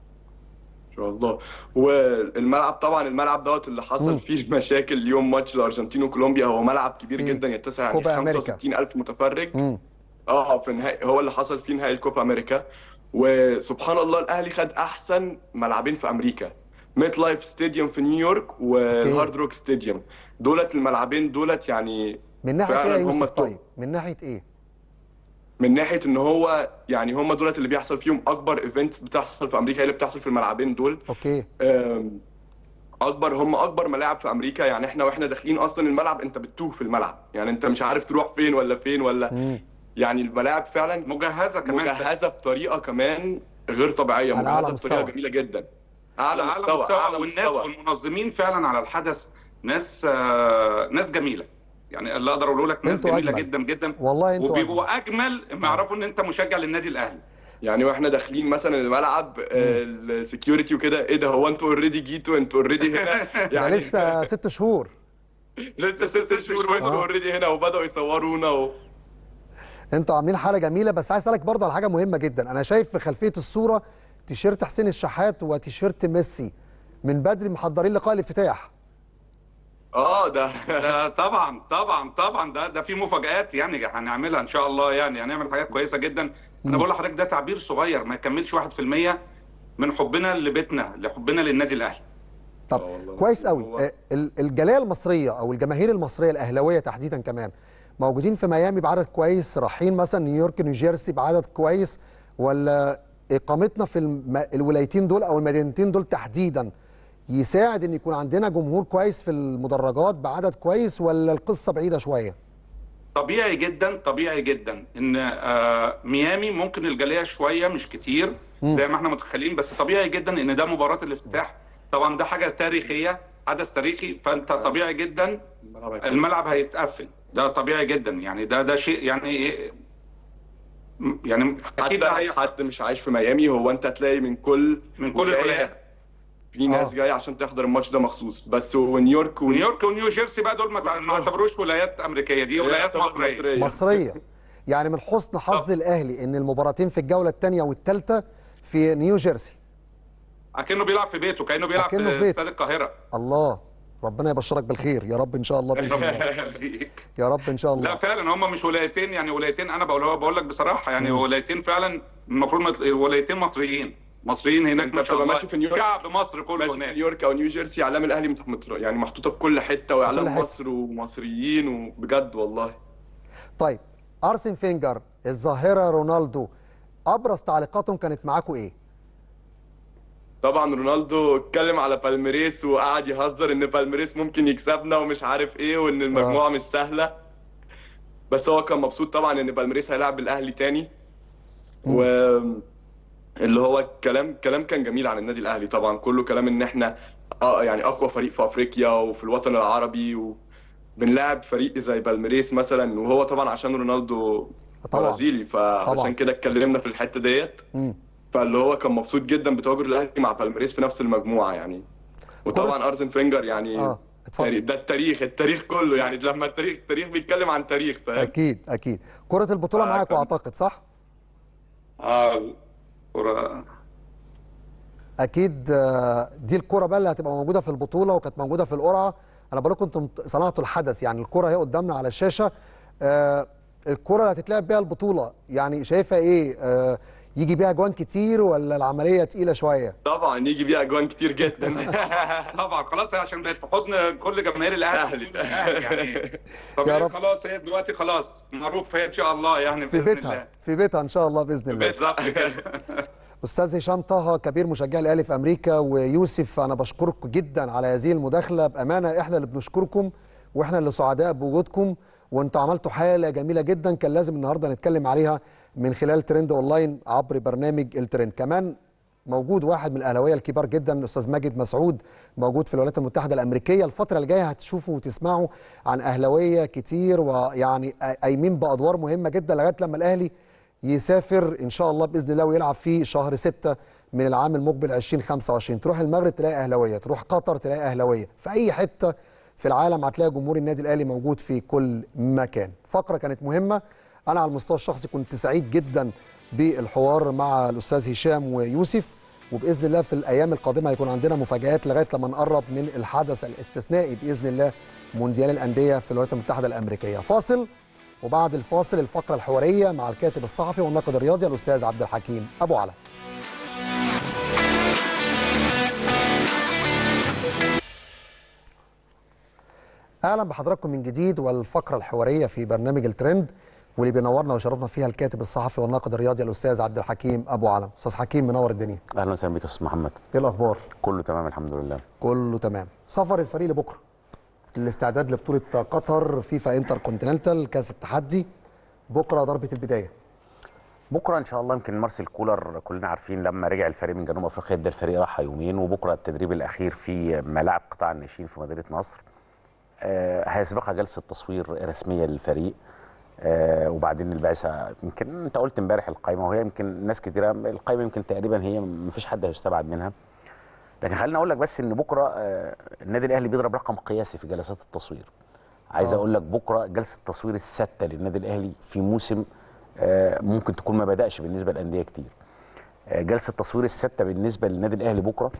ان شاء الله. والملعب طبعا الملعب دوت اللي حصل امم فيه المشاكل يوم ماتش الارجنتين وكولومبيا، هو ملعب كبير في جدا يتسع يعني كوبا امريكا. خمسة وستين الف متفرج. امم اه في نهائي، هو اللي حصل فيه نهائي الكوبا امريكا. وسبحان الله الاهلي خد احسن ملعبين في امريكا، ميت لايف ستاديوم في نيويورك اوكي. والهارد روك ستاديوم. دولت الملعبين دولت يعني من ناحيه ايه يا فعلا هم يوسف؟ التوب. طيب من ناحيه ايه؟ من ناحيه ان هو يعني هم دولت اللي بيحصل فيهم اكبر ايفنتس بتحصل في امريكا، هي اللي بتحصل في الملعبين دول. اوكي. أم، اكبر هم اكبر ملاعب في امريكا، يعني احنا واحنا داخلين اصلا الملعب انت بتتوه في الملعب، يعني انت مش عارف تروح فين ولا فين ولا، امم يعني الملاعب فعلا مجهزه كمان مجهزه بطريقه كمان غير طبيعيه، على اعلى مجهزه بطريقه مستوى. جميله جدا. على اعلى اعلى مستوى مستوى، اعلى والناس مستوى. والمنظمين فعلا على الحدث ناس آه، ناس جميله. يعني اللي اقدر اقوله لك ناس جميله أجمل. جدا جدا والله انتوا وبيبقوا اجمل ما يعرفوا ان انت مشجع للنادي الاهلي. يعني واحنا داخلين مثلا الملعب السكيورتي وكده، ايه ده، هو انتوا اوريدي جيتوا، انتوا اوريدي هنا يعني يعني لسه ست شهور. لسه ست شهور وانتوا آه. اوريدي هنا وبداوا يصورونا و... انتوا عاملين حاله جميله. بس عايز اسالك برضه على حاجه مهمه جدا. انا شايف في خلفيه الصوره تيشيرت حسين الشحات وتيشيرت ميسي، من بدري محضرين لقاء الافتتاح. اه ده ده طبعا طبعا طبعا ده ده في مفاجآت يعني هنعملها ان شاء الله، يعني هنعمل حاجات كويسه جدا. انا بقول لحضرتك ده تعبير صغير ما يكملش واحد في المية من حبنا لبيتنا، لحبنا للنادي الاهلي. طب آه والله. كويس قوي. هو- آه، ال- الجاليه المصريه او الجماهير المصريه الاهلاويه تحديدا كمان موجودين في ميامي بعدد كويس، رايحين مثلا نيويورك نيوجيرسي بعدد كويس، ولا اقامتنا في الم- الولايتين دول او المدينتين دول تحديدا يساعد ان يكون عندنا جمهور كويس في المدرجات بعدد كويس، ولا القصه بعيده شويه؟ طبيعي جدا طبيعي جدا ان آه، ميامي ممكن الجاليه شويه مش كتير زي ما احنا متخيلين، بس طبيعي جدا ان ده مباراه الافتتاح. طبعا ده حاجه تاريخيه، حدث تاريخي، فانت طبيعي جدا الملعب هيكون- الملعب هيتقفل. ده طبيعي جدا، يعني ده ده شيء يعني إيه، يعني اكيد ده حتى هيحصل حد مش عايش في ميامي، هو انت هتلاقي من كل من كل ولاية الولايات. في ناس آه. جايه عشان تحضر الماتش ده مخصوص. بس ونيويورك ونيويورك ونيويورك ونيو جيرسي بقى دول ما ما اعتبروش ولايات امريكيه، دي ولايات مصريه. مصريه. يعني من حسن حظ الاهلي ان المباراتين في الجوله الثانيه والثالثه في نيو جيرسي. اكنه بيلعب في بيته، كانه بيلعب أكنه في في بيته. استاد القاهره. الله، ربنا يبشرك بالخير يا رب ان شاء الله باذن الله. يا رب ان شاء لا الله. فعلا هم مش ولايتين، يعني ولايتين انا بقول بقول لك بصراحه، يعني ولايتين فعلا المفروض مت- ولايتين مصريين مصريين هناك انت ما شاء بتبقى الله. ماشي في نيويورك، شعب مصر كله ماشي في هناك. نيويورك او نيو جيرسي، اعلام الاهلي مت- مت- يعني محطوطه في كل حته، واعلام حتة. مصر ومصريين، وبجد والله. طيب ارسن فينجر، الظاهره رونالدو، ابرز تعليقاتهم كانت معاكم ايه؟ طبعا رونالدو اتكلم على بالميريس وقعد يهزر ان بالميريس ممكن يكسبنا ومش عارف ايه، وان المجموعه آه. مش سهله. بس هو كان مبسوط طبعا ان بالميريس هيلاعب الاهلي تاني. و اللي هو الكلام كلام كان جميل عن النادي الاهلي طبعا، كله كلام ان احنا اه يعني اقوى فريق في افريقيا وفي الوطن العربي، وبنلاعب فريق زي بالميريس مثلا، وهو طبعا عشان رونالدو طبعا. برازيلي، طبعا. فعشان كده اتكلمنا في الحته ديت. مم. فاللي هو كان مبسوط جدا بتواجد الاهلي مع بالميريس في نفس المجموعه يعني. وطبعا ارسن فينجر يعني اه اتفضل. ده التاريخ التاريخ كله، يعني لما التاريخ التاريخ بيتكلم عن تاريخ، فاهم؟ اكيد اكيد. كره البطوله آه، معاكم كان- اعتقد صح؟ اه كرة- اكيد. آه، دي الكره بقى اللي هتبقى موجوده في البطوله وكانت موجوده في القرعه. انا بقول لكم انتم صنعتوا الحدث، يعني الكره اهي قدامنا على الشاشه. آه، الكره اللي هتتلعب بيها البطوله، يعني شايفها ايه؟ آه، يجي بيها اجوان كتير ولا العمليه تقيله شويه؟ طبعا يجي بيها اجوان كتير جدا. طبعا خلاص هي عشان بقت في حضن كل جماهير الاهلي. أهلي. الأهلي يعني يا طبيعي رب. خلاص، هي دلوقتي خلاص معروف هي ان شاء الله يعني في باذن بيتها الله. في بيتها ان شاء الله باذن الله. بالظبط كده. استاذ هشام طه كبير مشجع الاهلي في امريكا، ويوسف انا بشكركم جدا على هذه المداخله، بامانه احنا اللي بنشكركم واحنا اللي سعداء بوجودكم، وانتوا عملتوا حاله جميله جدا كان لازم النهارده نتكلم عليها من خلال ترند اونلاين عبر برنامج الترند. كمان موجود واحد من الاهلاويه الكبار جدا الاستاذ ماجد مسعود، موجود في الولايات المتحده الامريكيه. الفتره الجايه هتشوفوا وتسمعوا عن اهلاويه كتير، ويعني قايمين بادوار مهمه جدا لغايه لما الاهلي يسافر ان شاء الله باذن الله ويلعب في شهر ستة من العام المقبل ألفين وخمسة وعشرين. تروح المغرب تلاقي اهلاويه، تروح قطر تلاقي اهلاويه، في اي حته في العالم هتلاقي جمهور النادي الاهلي موجود في كل مكان. فقره كانت مهمه. انا على المستوى الشخصي كنت سعيد جدا بالحوار مع الاستاذ هشام ويوسف، وباذن الله في الايام القادمه هيكون عندنا مفاجات لغايه لما نقرب من الحدث الاستثنائي باذن الله مونديال الانديه في الولايات المتحده الامريكيه. فاصل، وبعد الفاصل الفقره الحواريه مع الكاتب الصحفي والناقد الرياضي الاستاذ عبد الحكيم ابو علي. اهلا بحضراتكم من جديد، والفقره الحواريه في برنامج الترند، واللي بينورنا ويشرفنا فيها الكاتب الصحفي والناقد الرياضي الاستاذ عبد الحكيم ابو علم. استاذ حكيم منور الدنيا. اهلا وسهلا بك يا استاذ محمد. ايه الاخبار؟ كله تمام الحمد لله. كله تمام. سفر الفريق لبكره، الاستعداد لبطوله قطر فيفا انتر كونتيننتال كاس التحدي، بكره ضربه البدايه. بكره ان شاء الله يمكن مارسيل كولر كلنا عارفين لما رجع الفريق من جنوب افريقيا ادى الفريق راحه يومين، وبكره التدريب الاخير في ملاعب قطاع الناشئين في مدينه نصر. آه هيسبقها جلسه تصوير رسميه للفريق. آه وبعدين البعثه، يمكن انت قلت امبارح القائمه، وهي يمكن ناس كتيره القائمه يمكن تقريبا هي ما فيش حد هيستبعد منها. لكن خليني اقول لك بس ان بكره آه النادي الاهلي بيضرب رقم قياسي في جلسات التصوير. عايز اقول لك بكره جلسه التصوير السادسه للنادي الاهلي في موسم آه ممكن تكون ما بداش بالنسبه للانديه كتير. آه جلسه التصوير السادسه بالنسبه للنادي الاهلي بكره.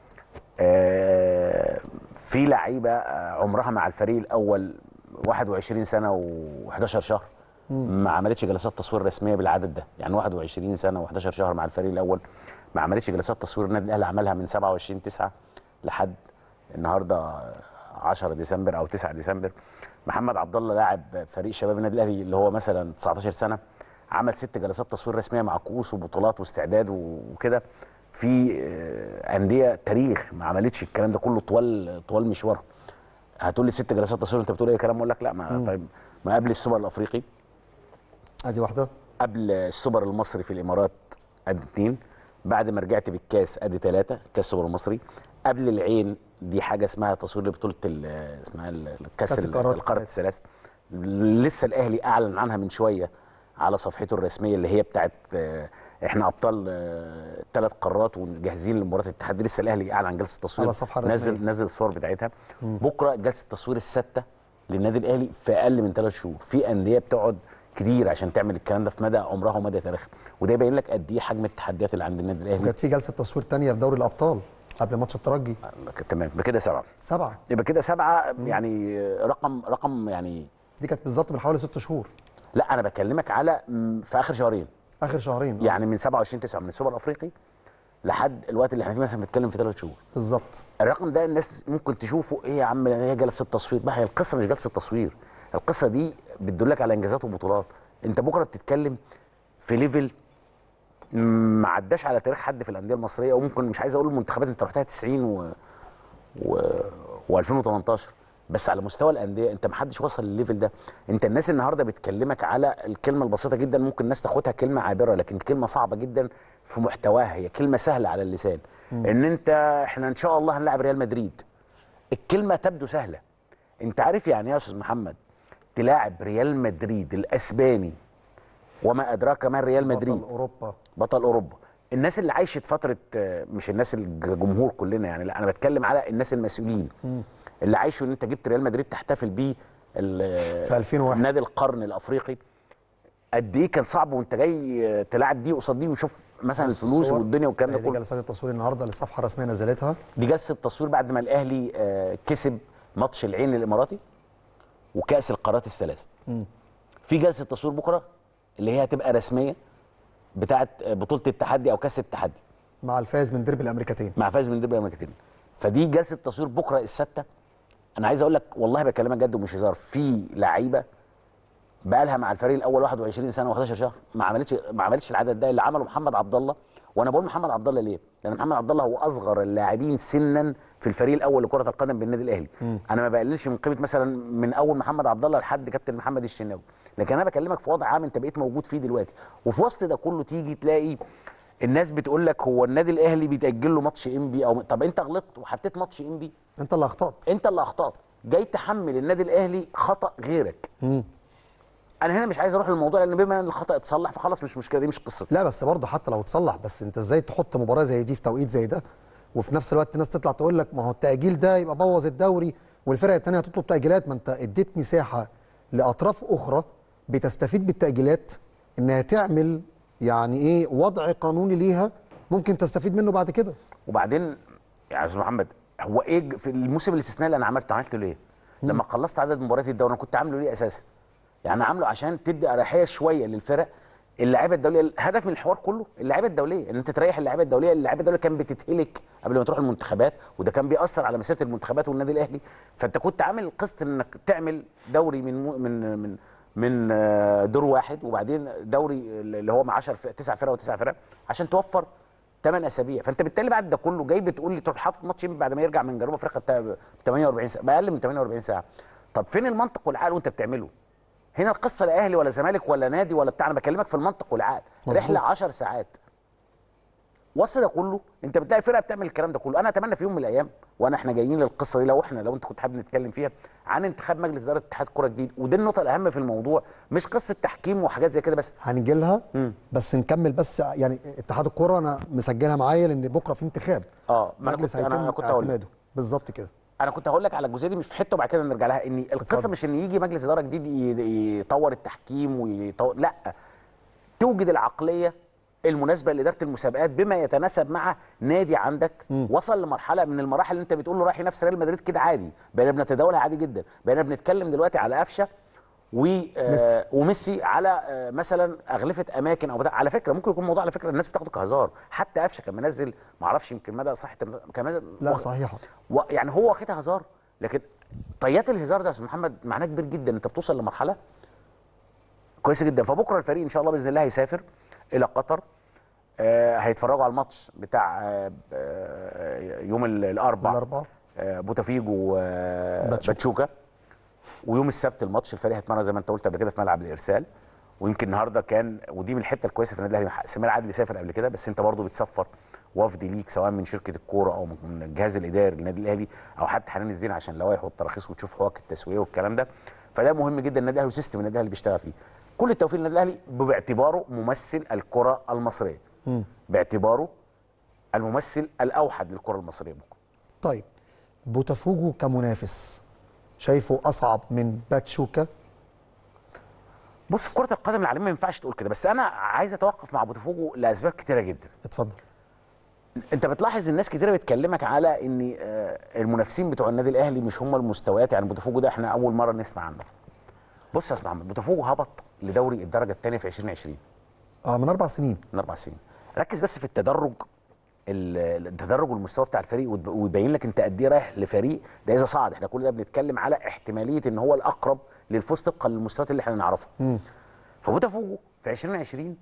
آه في لعيبه عمرها مع الفريق الاول واحد وعشرين سنه وحداشر شهر ما عملتش جلسات تصوير رسميه بالعدد ده. يعني واحد وعشرين سنه وحداشر شهر مع الفريق الاول ما عملتش جلسات تصوير. النادي الاهلي عملها من سبعة وعشرين تسعة لحد النهارده عشرة ديسمبر او تسعة ديسمبر. محمد عبد الله لاعب فريق شباب النادي الاهلي اللي هو مثلا تسعتاشر سنه عمل ست جلسات تصوير رسميه مع كؤوس وبطولات واستعداد وكده. في انديه تاريخ ما عملتش الكلام ده كله طوال طوال مشوارها. هتقول لي ست جلسات تصوير انت بتقول ايه كلام؟ اقول لك لا. ما طيب ما قبل السوبر الافريقي ادي واحده، قبل السوبر المصري في الامارات ادي اثنين، بعد ما رجعت بالكاس ادي ثلاثه، كاس السوبر المصري. قبل العين دي حاجه اسمها تصوير لبطوله اسمها الكاس القاره الثلاث، لسه الاهلي اعلن عنها من شويه على صفحته الرسميه اللي هي بتاعت احنا ابطال ثلاث قارات وجاهزين لمباراه الاتحاد. لسه الاهلي اعلن عن جلسه التصوير على صفحه رسميه، نزل نزل الصور بتاعتها. مم. بكره جلسه التصوير السادسه للنادي الاهلي في اقل من ثلاث شهور. في انديه بتقعد كتير عشان تعمل الكلام ده في مدى عمرها ومدى تاريخها، وده يبين لك قد ايه حجم التحديات اللي عند النادي الاهلي. كانت في جلسه تصوير ثانيه في دوري الابطال قبل ماتش الترجي. تمام، يبقى كده سبعه سبعه يبقى كده سبعه. مم. يعني رقم رقم يعني دي كانت بالظبط من حوالي ست شهور. لا انا بكلمك على في اخر شهرين اخر شهرين أوه. يعني من سبعة وعشرين تسعة من السوبر الافريقي لحد الوقت اللي احنا فيه مثلا بنتكلم في ثلاث شهور بالظبط. الرقم ده الناس ممكن تشوفه ايه يا عم هي جلسه تصوير بقى. هي القصه مش جلسه تصوير، القصه دي بتدلك على انجازات وبطولات. انت بكره بتتكلم في ليفل ما عداش على تاريخ حد في الانديه المصريه، وممكن مش عايز اقول المنتخبات انت رحتها تسعين و و و2018 بس على مستوى الانديه انت ما حدش وصل للليفل ده. انت الناس النهارده بتكلمك على الكلمه البسيطه جدا، ممكن الناس تاخدها كلمه عابره لكن كلمه صعبه جدا في محتواها. هي كلمه سهله على اللسان، م. ان انت احنا ان شاء الله هنلاعب ريال مدريد. الكلمه تبدو سهله. انت عارف يعني ايه يا استاذ محمد تلاعب ريال مدريد الاسباني وما ادراك ما ريال مدريد بطل اوروبا بطل اوروبا. الناس اللي عايشت فتره، مش الناس الجمهور كلنا يعني، لا انا بتكلم على الناس المسؤولين م. اللي عايشوا ان انت جبت ريال مدريد تحتفل بيه في ألفين وواحد نادي القرن الافريقي. قد ايه كان صعب وانت جاي تلاعب دي قصاد دي وشوف مثلا الفلوس والدنيا والكلام ده كله. دي جلسات التصوير النهارده للصفحه الرسميه نزلتها. دي جلسه التصوير بعد ما الاهلي كسب ماتش العين الاماراتي وكاس القارات الثلاث. في جلسه تصوير بكره اللي هي هتبقى رسميه بتاعه بطوله التحدي او كاس التحدي مع الفائز من ديربي الامريكتين مع فايز من ديربي الامريكتين. فدي جلسه تصوير بكره السادسه. انا عايز اقول لك والله بكلمك جد ومش هزار، في لعيبه بقى لها مع الفريق الاول واحد وعشرين سنه وحداشر شهر ما عملتش ما عملتش العدد ده اللي عمله محمد عبد الله. وانا بقول محمد عبد الله ليه؟ لان محمد عبد الله هو اصغر اللاعبين سنا في الفريق الاول لكره القدم بالنادي الاهلي. م. انا ما بقللش من قيمه مثلا من اول محمد عبد الله لحد كابتن محمد الشناوي، لكن انا بكلمك في وضع عام انت بقيت موجود فيه دلوقتي. وفي وسط ده كله تيجي تلاقي الناس بتقول لك هو النادي الاهلي بيتاجل له ماتش ام بي او طب انت غلطت وحطيت ماتش ام بي. انت اللي اخطات انت اللي اخطات جاي تحمل النادي الاهلي خطا غيرك. م. انا هنا مش عايز اروح للموضوع لان بما ان الخطا اتصلح فخلاص مش مشكله، دي مش قصتي. لا بس برضه حتى لو اتصلح، بس انت ازاي تحط مباراه زي دي في توقيت زي ده وفي نفس الوقت الناس تطلع تقول لك ما هو التاجيل ده يبقى بوظ الدوري والفرق الثانيه هتطلب تاجيلات. ما انت اديت مساحه لاطراف اخرى بتستفيد بالتاجيلات انها تعمل يعني ايه وضع قانوني ليها ممكن تستفيد منه بعد كده. وبعدين يا استاذ محمد هو ايه في الموسم الاستثنائي اللي انا عملته عملته ليه؟ م. لما خلصت عدد مباريات الدوري انا كنت عامله ليه اساسا؟ يعني عامله عشان تدي اريحيه شويه للفرق. اللاعيبه الدوليه الهدف من الحوار كله اللاعيبه الدوليه، ان انت تريح اللاعيبه الدوليه. اللاعيبه الدوليه كانت بتتهلك قبل ما تروح المنتخبات وده كان بيأثر على مسيره المنتخبات والنادي الاهلي. فانت كنت عامل قسط انك تعمل دوري من من من من دور واحد وبعدين دوري اللي هو مع عشرة تسع فرق وتسع فرق عشان توفر ثمان اسابيع. فانت بالتالي بعد ده كله جاي بتقول لي تروح حاطط ماتش بعد ما يرجع من جنوب افريقيا ب ثمانية وأربعين ساعه باقل من ثمانية وأربعين ساعه. طب فين المنطق والعقل وانت بتعمله؟ هنا القصه لا اهلي ولا زمالك ولا نادي ولا بتاع، انا بكلمك في المنطق والعقل. رحله عشر ساعات وسط ده كله انت بتلاقي فرقه بتعمل الكلام ده كله. انا اتمنى في يوم من الايام، وانا احنا جايين للقصه دي، لو احنا لو انت كنت حابب نتكلم فيها عن انتخاب مجلس اداره اتحاد كره جديد، ودي النقطه الاهم في الموضوع، مش قصه تحكيم وحاجات زي كده بس. هنجي لها بس نكمل بس. يعني اتحاد الكره انا مسجلها معايا لان بكره في انتخاب اه ما انا مجلس كنت انا هيتم كنت هقول اعتماده بالظبط كده. انا كنت هقول لك على الجزئيه دي مش في حته وبعد كده نرجع لها، ان القصه اتفضل. مش ان يجي مجلس اداره جديد ي- يطور التحكيم ويطور، لا، توجد العقليه المناسبه لاداره المسابقات بما يتناسب مع نادي عندك م. وصل لمرحله من المراحل اللي انت بتقول له رايح ينافس ريال مدريد كده عادي، بقينا بنتداولها عادي جدا، بقينا بنتكلم دلوقتي على قفشه و آه وميسي على آه مثلا اغلفه اماكن او بتاع. على فكره ممكن يكون موضوع على فكره الناس بتاخده كهزار، حتى قفشه كان منزل ما اعرفش يمكن مدى صحه كمان لا صحيحه و... يعني هو واخدها هزار، لكن طيات الهزار ده يا استاذ محمد معناه كبير جدا، انت بتوصل لمرحله كويسه جدا. فبكره الفريق ان شاء الله باذن الله هيسافر الى قطر، آه هيتفرجوا على الماتش بتاع آه آه يوم الاربعاء الاربعاء آه بوتافيجو آه باتشوكا، ويوم السبت الماتش الفريق هيتمرن زي ما انت قلت قبل كده في ملعب الارسال. ويمكن النهارده كان، ودي من الحته الكويسه في النادي الاهلي، سمير عادل سافر قبل كده، بس انت برضه بتسفر وفد ليك سواء من شركه الكوره او من الجهاز الاداري للنادي الاهلي او حتى حنان الزين عشان اللوائح والتراخيص وتشوف حقوق التسويه والكلام ده. فده مهم جدا النادي الاهلي وسيستم النادي الاهلي بيشتغل فيه. كل التوفيق للنادي الاهلي باعتباره ممثل الكره المصريه. م. باعتباره الممثل الاوحد للكره المصريه بكره. طيب بوتافوجو كمنافس شايفه اصعب من باتشوكا؟ بص في كره القدم العالميه ما ينفعش تقول كده، بس انا عايز اتوقف مع بوتافوجو لاسباب كتيره جدا. اتفضل. انت بتلاحظ الناس كتيره بتكلمك على ان المنافسين بتوع النادي الاهلي مش هم المستويات، يعني بوتافوجو ده احنا اول مره نسمع عنه. بص يا استاذ محمد، بوتافوجو هبط لدوري الدرجه الثانيه في ألفين وعشرين. اه من اربع سنين. من اربع سنين. ركز بس في التدرج، التدرج والمستوى بتاع الفريق، ويبين لك انت قد ايه رايح لفريق ده اذا صعد. احنا كل ده بنتكلم على احتماليه ان هو الاقرب للفوز طبقا للمستويات اللي احنا نعرفها. امم فبوتافوجو في ألفين وعشرين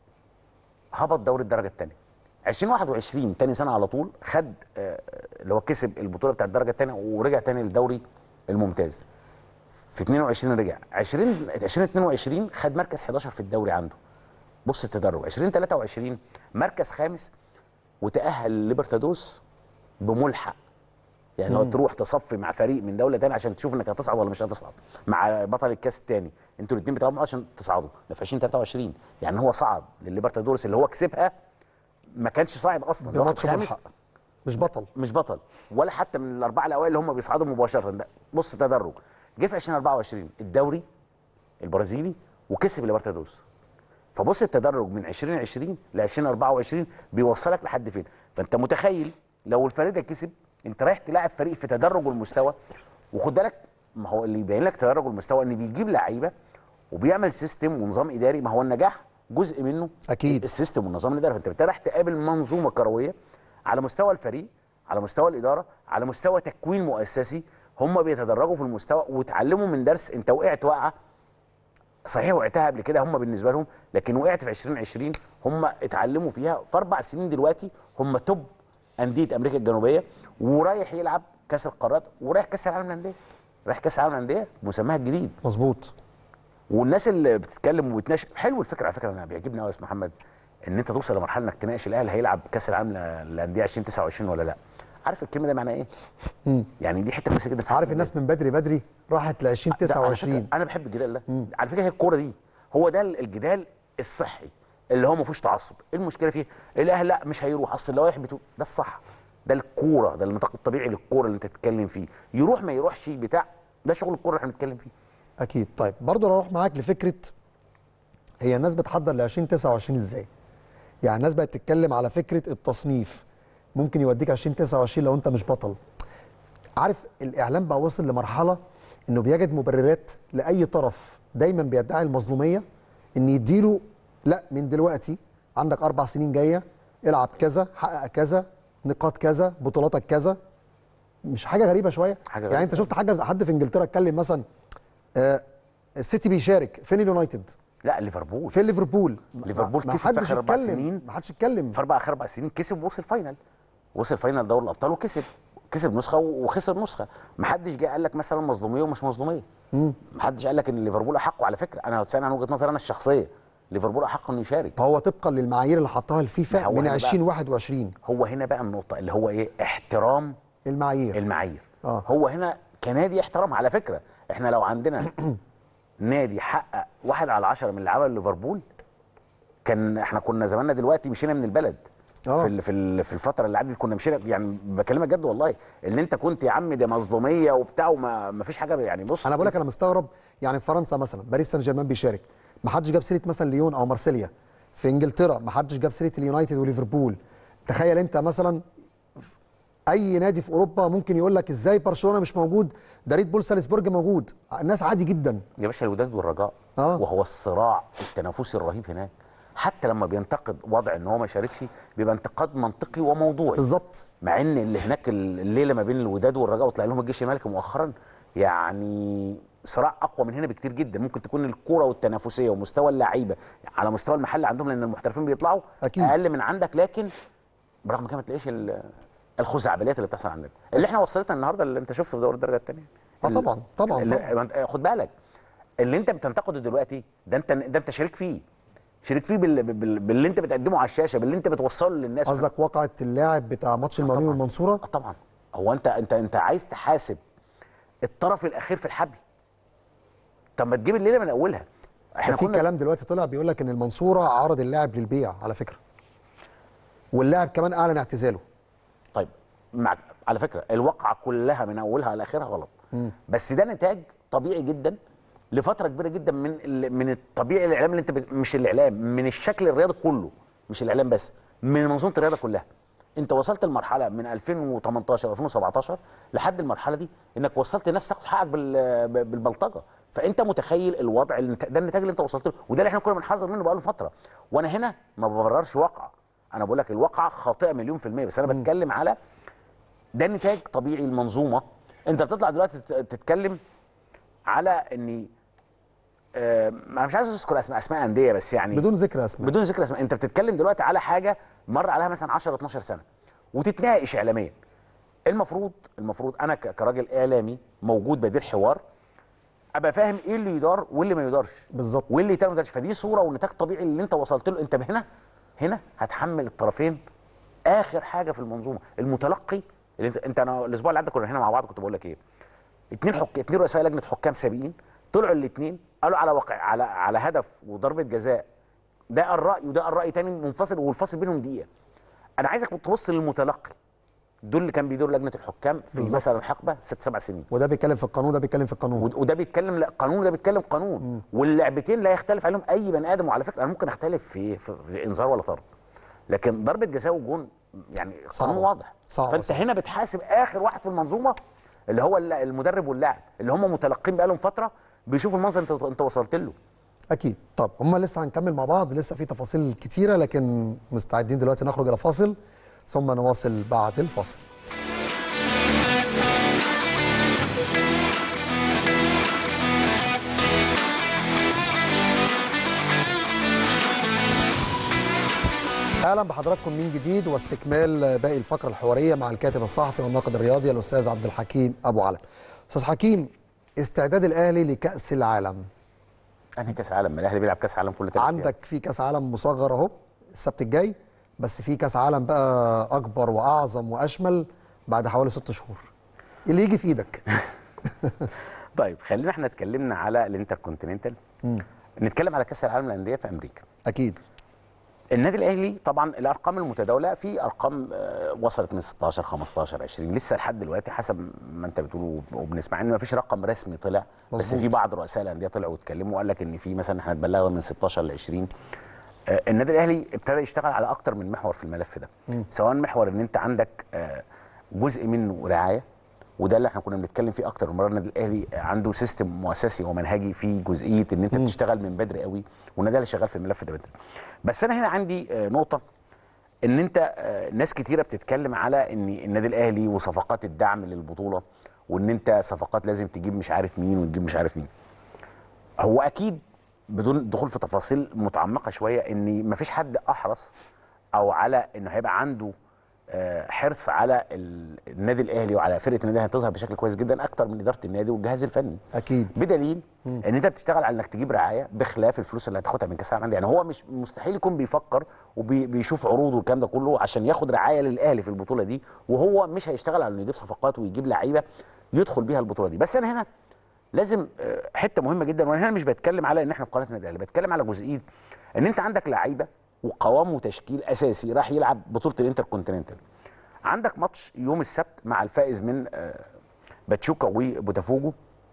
هبط دوري الدرجه الثانيه. ألفين وواحد وعشرين ثاني سنه على طول خد آه اللي هو كسب البطوله بتاع الدرجه الثانيه ورجع ثاني للدوري الممتاز. في اتنين وعشرين رجع، ألفين واتنين وعشرين خد مركز حداشر في الدوري عنده. بص التدرج، ألفين وتلاتة وعشرين مركز خامس وتأهل لليبرتادوس بملحق. يعني لو تروح تصفي مع فريق من دوله ثانيه عشان تشوف انك هتصعد ولا مش هتصعد، مع بطل الكاس الثاني، انتوا الاثنين بتلعبوا عشان تصعدوا، ده في ألفين وتلاتة وعشرين. يعني هو صعد للليبرتادورس اللي هو كسبها، ما كانش صاعد اصلا، ده ماتش ملحق، مش بطل مش بطل ولا حتى من الاربعه الاوائل اللي هم بيصعدوا مباشره. ده بص تدرج، جه في ألفين واربعة وعشرين الدوري البرازيلي وكسب الليبرتادورس. فبص التدرج من ألفين وعشرين ل ألفين واربعة وعشرين بيوصلك لحد فين. فانت متخيل لو الفريق ده كسب، انت رايح تلاعب فريق في تدرج المستوى. وخد بالك، ما هو اللي يبين لك تدرج المستوى ان بيجيب لعيبه وبيعمل سيستم ونظام اداري. ما هو النجاح جزء منه اكيد السيستم والنظام الاداري. فانت بالتالي رايح تقابل منظومه كرويه على مستوى الفريق، على مستوى الاداره، على مستوى تكوين مؤسسي. هم بيتدرجوا في المستوى وتعلموا من درس. انت وقعت وقعه صحيح، وقعتها قبل كده هم بالنسبه لهم، لكن وقعت في ألفين وعشرين هم اتعلموا فيها. في اربع سنين دلوقتي هم توب انديه امريكا الجنوبيه، ورايح يلعب كاس القارات، ورايح كاس العالم للانديه، رايح كاس العالم للانديه مسماها الجديد. مظبوط. والناس اللي بتتكلم وبتناقش، حلو الفكره على فكره، انا بيعجبني قوي يا استاذ محمد ان انت توصل لمرحله انك تناقش الاهلي هيلعب كاس العالم للانديه ألفين وتسعة وعشرين ولا لا. عارف الكلمه ده معناها ايه؟ امم يعني دي حته كويسه جدا. عارف الناس من بدري بدري راحت ل ألفين وتسعة وعشرين. انا بحب الجدال ده. مم. على فكره هي الكوره دي هو ده الجدال الصحي اللي هو ما فيهوش تعصب. ايه المشكله فيه؟ الاهلي لا مش هيروح، اصل اللوائح بتقول ده الصح، ده الكوره، ده المنطق الطبيعي للكوره اللي انت تتكلم فيه. يروح ما يروحش بتاع، ده شغل الكوره اللي احنا بنتكلم فيه. اكيد. طيب برضه اروح معاك لفكره، هي الناس بتحضر ل ألفين وتسعة وعشرين ازاي؟ يعني الناس بقت تتكلم على فكره التصنيف ممكن يوديك ألفين وتسعة وعشرين لو انت مش بطل. عارف الاعلام بقى وصل لمرحله انه بيجد مبررات لاي طرف دايما بيدعي المظلوميه ان يديله، لا من دلوقتي عندك اربع سنين جايه، العب كذا، حقق كذا، نقاط كذا، بطولاتك كذا. مش حاجه غريبه شويه؟ حاجة يعني غريبة. انت شفت حاجه حد في انجلترا اتكلم مثلا آه السيتي بيشارك فين؟ اليونايتد؟ لا ليفربول. فين ليفربول؟ ليفربول كسب في اخر اربع سنين، ما حدش اتكلم في اربع اخر اربع سنين كسب ووصل فاينل، وصل فاينل دوري الابطال وكسب، كسب نسخه وخسر نسخه. ما حدش جه قال لك مثلا مظلوميه ومش مظلوميه. ما حدش قال لك ان ليفربول احق. وعلى فكره انا هتسال عن وجهه نظري انا الشخصيه، ليفربول احق انه يشارك. هو طبقا للمعايير اللي حطها الفيفا هو من هنا ألفين وواحد وعشرين. هو هنا بقى النقطه اللي هو ايه؟ احترام المعايير. المعايير. آه. هو هنا كنادي احترام. على فكره احنا لو عندنا نادي حقق واحد على عشرة من اللي عمل ليفربول، كان احنا كنا زماننا دلوقتي مشينا من البلد. آه. في ال- في ال- في الفتره اللي عدت كنا مشينا، يعني بكلمك جد والله، اللي انت كنت يا عم دي مظلوميه وبتاع وما ما فيش حاجه. يعني بص انا بقول لك انا مستغرب، يعني في فرنسا مثلا باريس سان جيرمان بيشارك، ما حدش جاب سيره مثلا ليون او مارسيليا. في انجلترا ما حدش جاب سيره اليونايتد وليفربول. تخيل انت مثلا اي نادي في اوروبا ممكن يقول لك ازاي برشلونه مش موجود، ده ريد بول سالزبورج موجود، الناس عادي جدا. يا باشا الوداد والرجاء. آه. وهو الصراع التنافسي الرهيب هناك. حتى لما بينتقد وضع ان هو ما يشاركش بيبقى انتقاد منطقي وموضوعي. بالظبط. مع ان اللي هناك الليله ما بين الوداد والرجاء وطلع لهم الجيش الملكي مؤخرا، يعني صراع اقوى من هنا بكتير جدا. ممكن تكون الكوره والتنافسيه ومستوى اللعيبه على مستوى المحل عندهم، لان المحترفين بيطلعوا أكيد. اقل من عندك، لكن برغم كده ما تلاقيش ال- الخزعبليات اللي بتحصل عندنا، اللي احنا وصلتنا النهارده اللي انت شفته في دوري الدرجه الثانيه. اه طبعا طبعا طبعا. خد بالك اللي انت بتنتقده دلوقتي ده انت ده انت شريك فيه. شريك فيه بال... بال... باللي انت بتقدمه على الشاشه، باللي انت بتوصله للناس. قصدك واقعه اللاعب بتاع ماتش المقاولين والمنصوره؟ آه طبعا. هو انت انت انت عايز تحاسب الطرف الاخير في الحبل. طب ما تجيب الليله من اولها. احنا في كلام دلوقتي طلع بيقول لك ان المنصوره عرض اللاعب للبيع على فكره، واللاعب كمان اعلن اعتزاله. طيب مع... على فكره الواقعه كلها من اولها لاخرها غلط. م. بس ده نتاج طبيعي جدا لفتره كبيره جدا من ال... من الطبيعي الاعلام اللي انت ب... مش الاعلام، من الشكل الرياضي كله، مش الاعلام بس، من منظومه الرياضه كلها. انت وصلت لمرحله من ألفين وتمنتاشر ألفين وسبعتاشر لحد المرحله دي انك وصلت الناس تاخد حقك بال... بالبلطجه. فانت متخيل الوضع اللي... ده النتاج اللي انت وصلت له، وده اللي احنا كنا بنحذر منه بقاله فتره. وانا هنا ما ببررش واقعه، انا بقول لك الواقعه خاطئه مليون في الميه، بس انا م. بتكلم على ده نتاج طبيعي المنظومه. انت بتطلع دلوقتي تتكلم على اني آه انا مش عايز اذكر اسماء اسماء انديه، بس يعني بدون ذكر اسماء بدون ذكر اسماء. انت بتتكلم دلوقتي على حاجه مر عليها مثلا عشرة اتناشر سنه وتتناقش اعلاميا. المفروض المفروض انا كراجل اعلامي موجود بدير حوار ابقى فاهم ايه اللي يدار واللي ما يدارش بالظبط، وايه اللي يتم ما يدارش. فدي صوره ونتاج طبيعي اللي انت وصلت له. انت هنا هنا هتحمل الطرفين اخر حاجه في المنظومه. المتلقي اللي انت انت انا الاسبوع اللي عدى كنا هنا مع بعض، كنت بقول لك ايه، اتنين حك اتنين رؤساء لجنه حكام سابقين طلعوا الاثنين قالوا على واقع على على هدف وضربه جزاء، ده الراي وده الراي تاني منفصل، والفاصل بينهم دقيقه. انا عايزك تبص للمتلقي، دول اللي كان بيدور لجنه الحكام في بالزبط. مثلا حقبه ست سبع سنين، وده بيتكلم في القانون ده بيتكلم في القانون وده بيتكلم لا قانون وده بيتكلم قانون. م. واللعبتين لا يختلف عليهم اي بني ادم. وعلى فكره انا ممكن اختلف في, في, في انذار ولا طرد، لكن ضربه جزاء وجون يعني قانون واضح. صعب فانت صعب. هنا بتحاسب اخر واحد في المنظومه اللي هو المدرب واللاعب، اللي هم متلقين بقالهم فتره بيشوفوا المنظر انت انت وصلت له. اكيد. طب هم لسه هنكمل مع بعض، لسه في تفاصيل كتيره، لكن مستعدين دلوقتي نخرج الى فاصل ثم نواصل بعد الفاصل. اهلا بحضراتكم من جديد واستكمال باقي الفقره الحواريه مع الكاتب الصحفي والناقد الرياضي الاستاذ عبد الحكيم ابو علم. استاذ حكيم، استعداد الاهلي لكاس العالم. انهي كاس عالم؟ الاهلي بيلعب كاس عالم كل ثلاث عندك يعني. في كاس عالم مصغر اهو السبت الجاي، بس في كاس عالم بقى اكبر واعظم واشمل بعد حوالي ست شهور. اللي يجي في ايدك. طيب خلينا احنا اتكلمنا على الانتركونتيننتال، نتكلم على كاس العالم للانديه في امريكا. اكيد. النادي الاهلي طبعا الارقام المتداوله في ارقام وصلت من ستاشر خمستاشر عشرين لسه لحد دلوقتي حسب ما انت بتقول وبنسمع ان ما فيش رقم رسمي طلع، بس مزبوط. في بعض رؤساء الانديه طلعوا واتكلموا وقال لك ان في مثلا احنا اتبلغنا من ستاشر ل عشرين. النادي الاهلي ابتدى يشتغل على اكتر من محور في الملف ده، م. سواء محور ان انت عندك جزء منه رعايه، وده اللي احنا كنا بنتكلم فيه اكتر من مره. النادي الاهلي عنده سيستم مؤسسي ومنهجي في جزئيه ان انت م. بتشتغل من بدري قوي، والنادي الاهلي شغال في الملف ده بدري. بس انا هنا عندي نقطه، ان انت ناس كتيره بتتكلم على ان النادي الاهلي وصفقات الدعم للبطوله، وان انت صفقات لازم تجيب مش عارف مين وتجيب مش عارف مين. هو اكيد بدون دخول في تفاصيل متعمقه شويه ان مفيش حد احرص او على انه هيبقى عنده حرص على النادي الاهلي وعلى فرقه النادي الاهلي تظهر بشكل كويس جدا اكتر من اداره النادي والجهاز الفني. اكيد. بدليل مم. ان انت بتشتغل على انك تجيب رعايه بخلاف الفلوس اللي هتاخدها من كاس العالم. يعني هو مش مستحيل يكون بيفكر وبيشوف عروض والكلام ده كله عشان ياخد رعايه للاهلي في البطوله دي، وهو مش هيشتغل على انه يجيب صفقات ويجيب لعيبه يدخل بيها البطوله دي. بس انا هنا لازم حته مهمه جدا، وانا هنا مش بتكلم على ان احنا في قناه النادي الاهلي، بتكلم على جزئيه ان انت عندك لعيبه وقوام وتشكيل اساسي راح يلعب بطوله الانتر كونتيننتال. عندك ماتش يوم السبت مع الفائز من باتشوكا وبوتافوجو.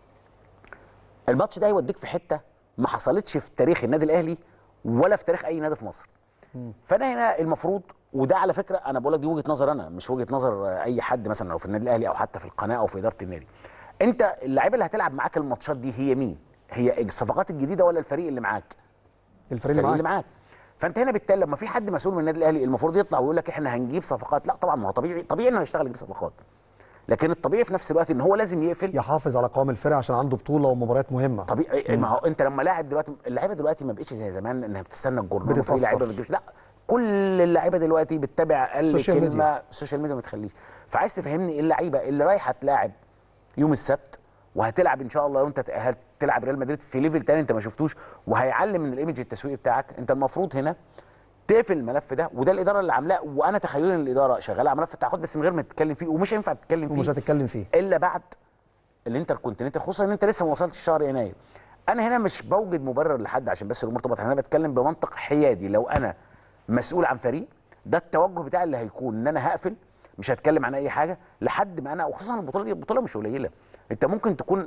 الماتش ده هيوديك في حته ما حصلتش في تاريخ النادي الاهلي ولا في تاريخ اي نادي في مصر. فانا هنا المفروض، وده على فكره انا بقول لك دي وجهه نظر انا مش وجهه نظر اي حد مثلا لو في النادي الاهلي او حتى في القناه او في اداره النادي. انت اللعيبه اللي هتلعب معاك الماتشات دي هي مين؟ هي الصفقات الجديده ولا الفريق اللي معاك؟ الفريق اللي معاك. اللي معاك. فانت هنا بالتالي لما في حد مسؤول من النادي الاهلي المفروض يطلع ويقول لك احنا هنجيب صفقات، لا طبعا ما هو طبيعي طبيعي انه هيشتغل يجيب صفقات. لكن الطبيعي في نفس الوقت ان هو لازم يقفل يحافظ على قوام الفرقه عشان عنده بطوله ومباريات مهمه. طبيعي. ما هو انت لما لاعب دلوقتي، اللعيبه دلوقتي ما بقتش زي زمان انها بتستنى الجورنال بتتأثر. في لعيبه ما بتجيبش، لا كل اللعيبه دلوقتي بتتابع اقل السوشيال كلمه ميديا. السوشيال ميديا ما تخليش. فعايز تفهمني اللعيبه اللي رايحه تلاعب يوم السبت وهتلعب ان شاء الله لو انت تأهلت تلعب ريال مدريد في ليفل تاني انت ما شفتوش وهيعلم من الايمج التسويقي بتاعك، انت المفروض هنا تقفل الملف ده، وده الاداره اللي عاملاه. وانا تخيلي ان الاداره شغاله على ملف التعاقد بس من غير ما تتكلم فيه، ومش هينفع تتكلم فيه ومش هتتكلم فيه الا بعد الانتر كونتيننتال، خصوصا ان انت لسه ما وصلتش شهر يناير. انا هنا مش بوجد مبرر لحد عشان بس الامور تبقى، انا بتكلم بمنطق حيادي. لو انا مسؤول عن فريق ده التوجه بتاعي اللي هيكون ان انا هقفل، مش هتكلم عن اي حاجه لحد ما انا، وخصوصا البطوله دي البطوله مش قليله. انت ممكن تكون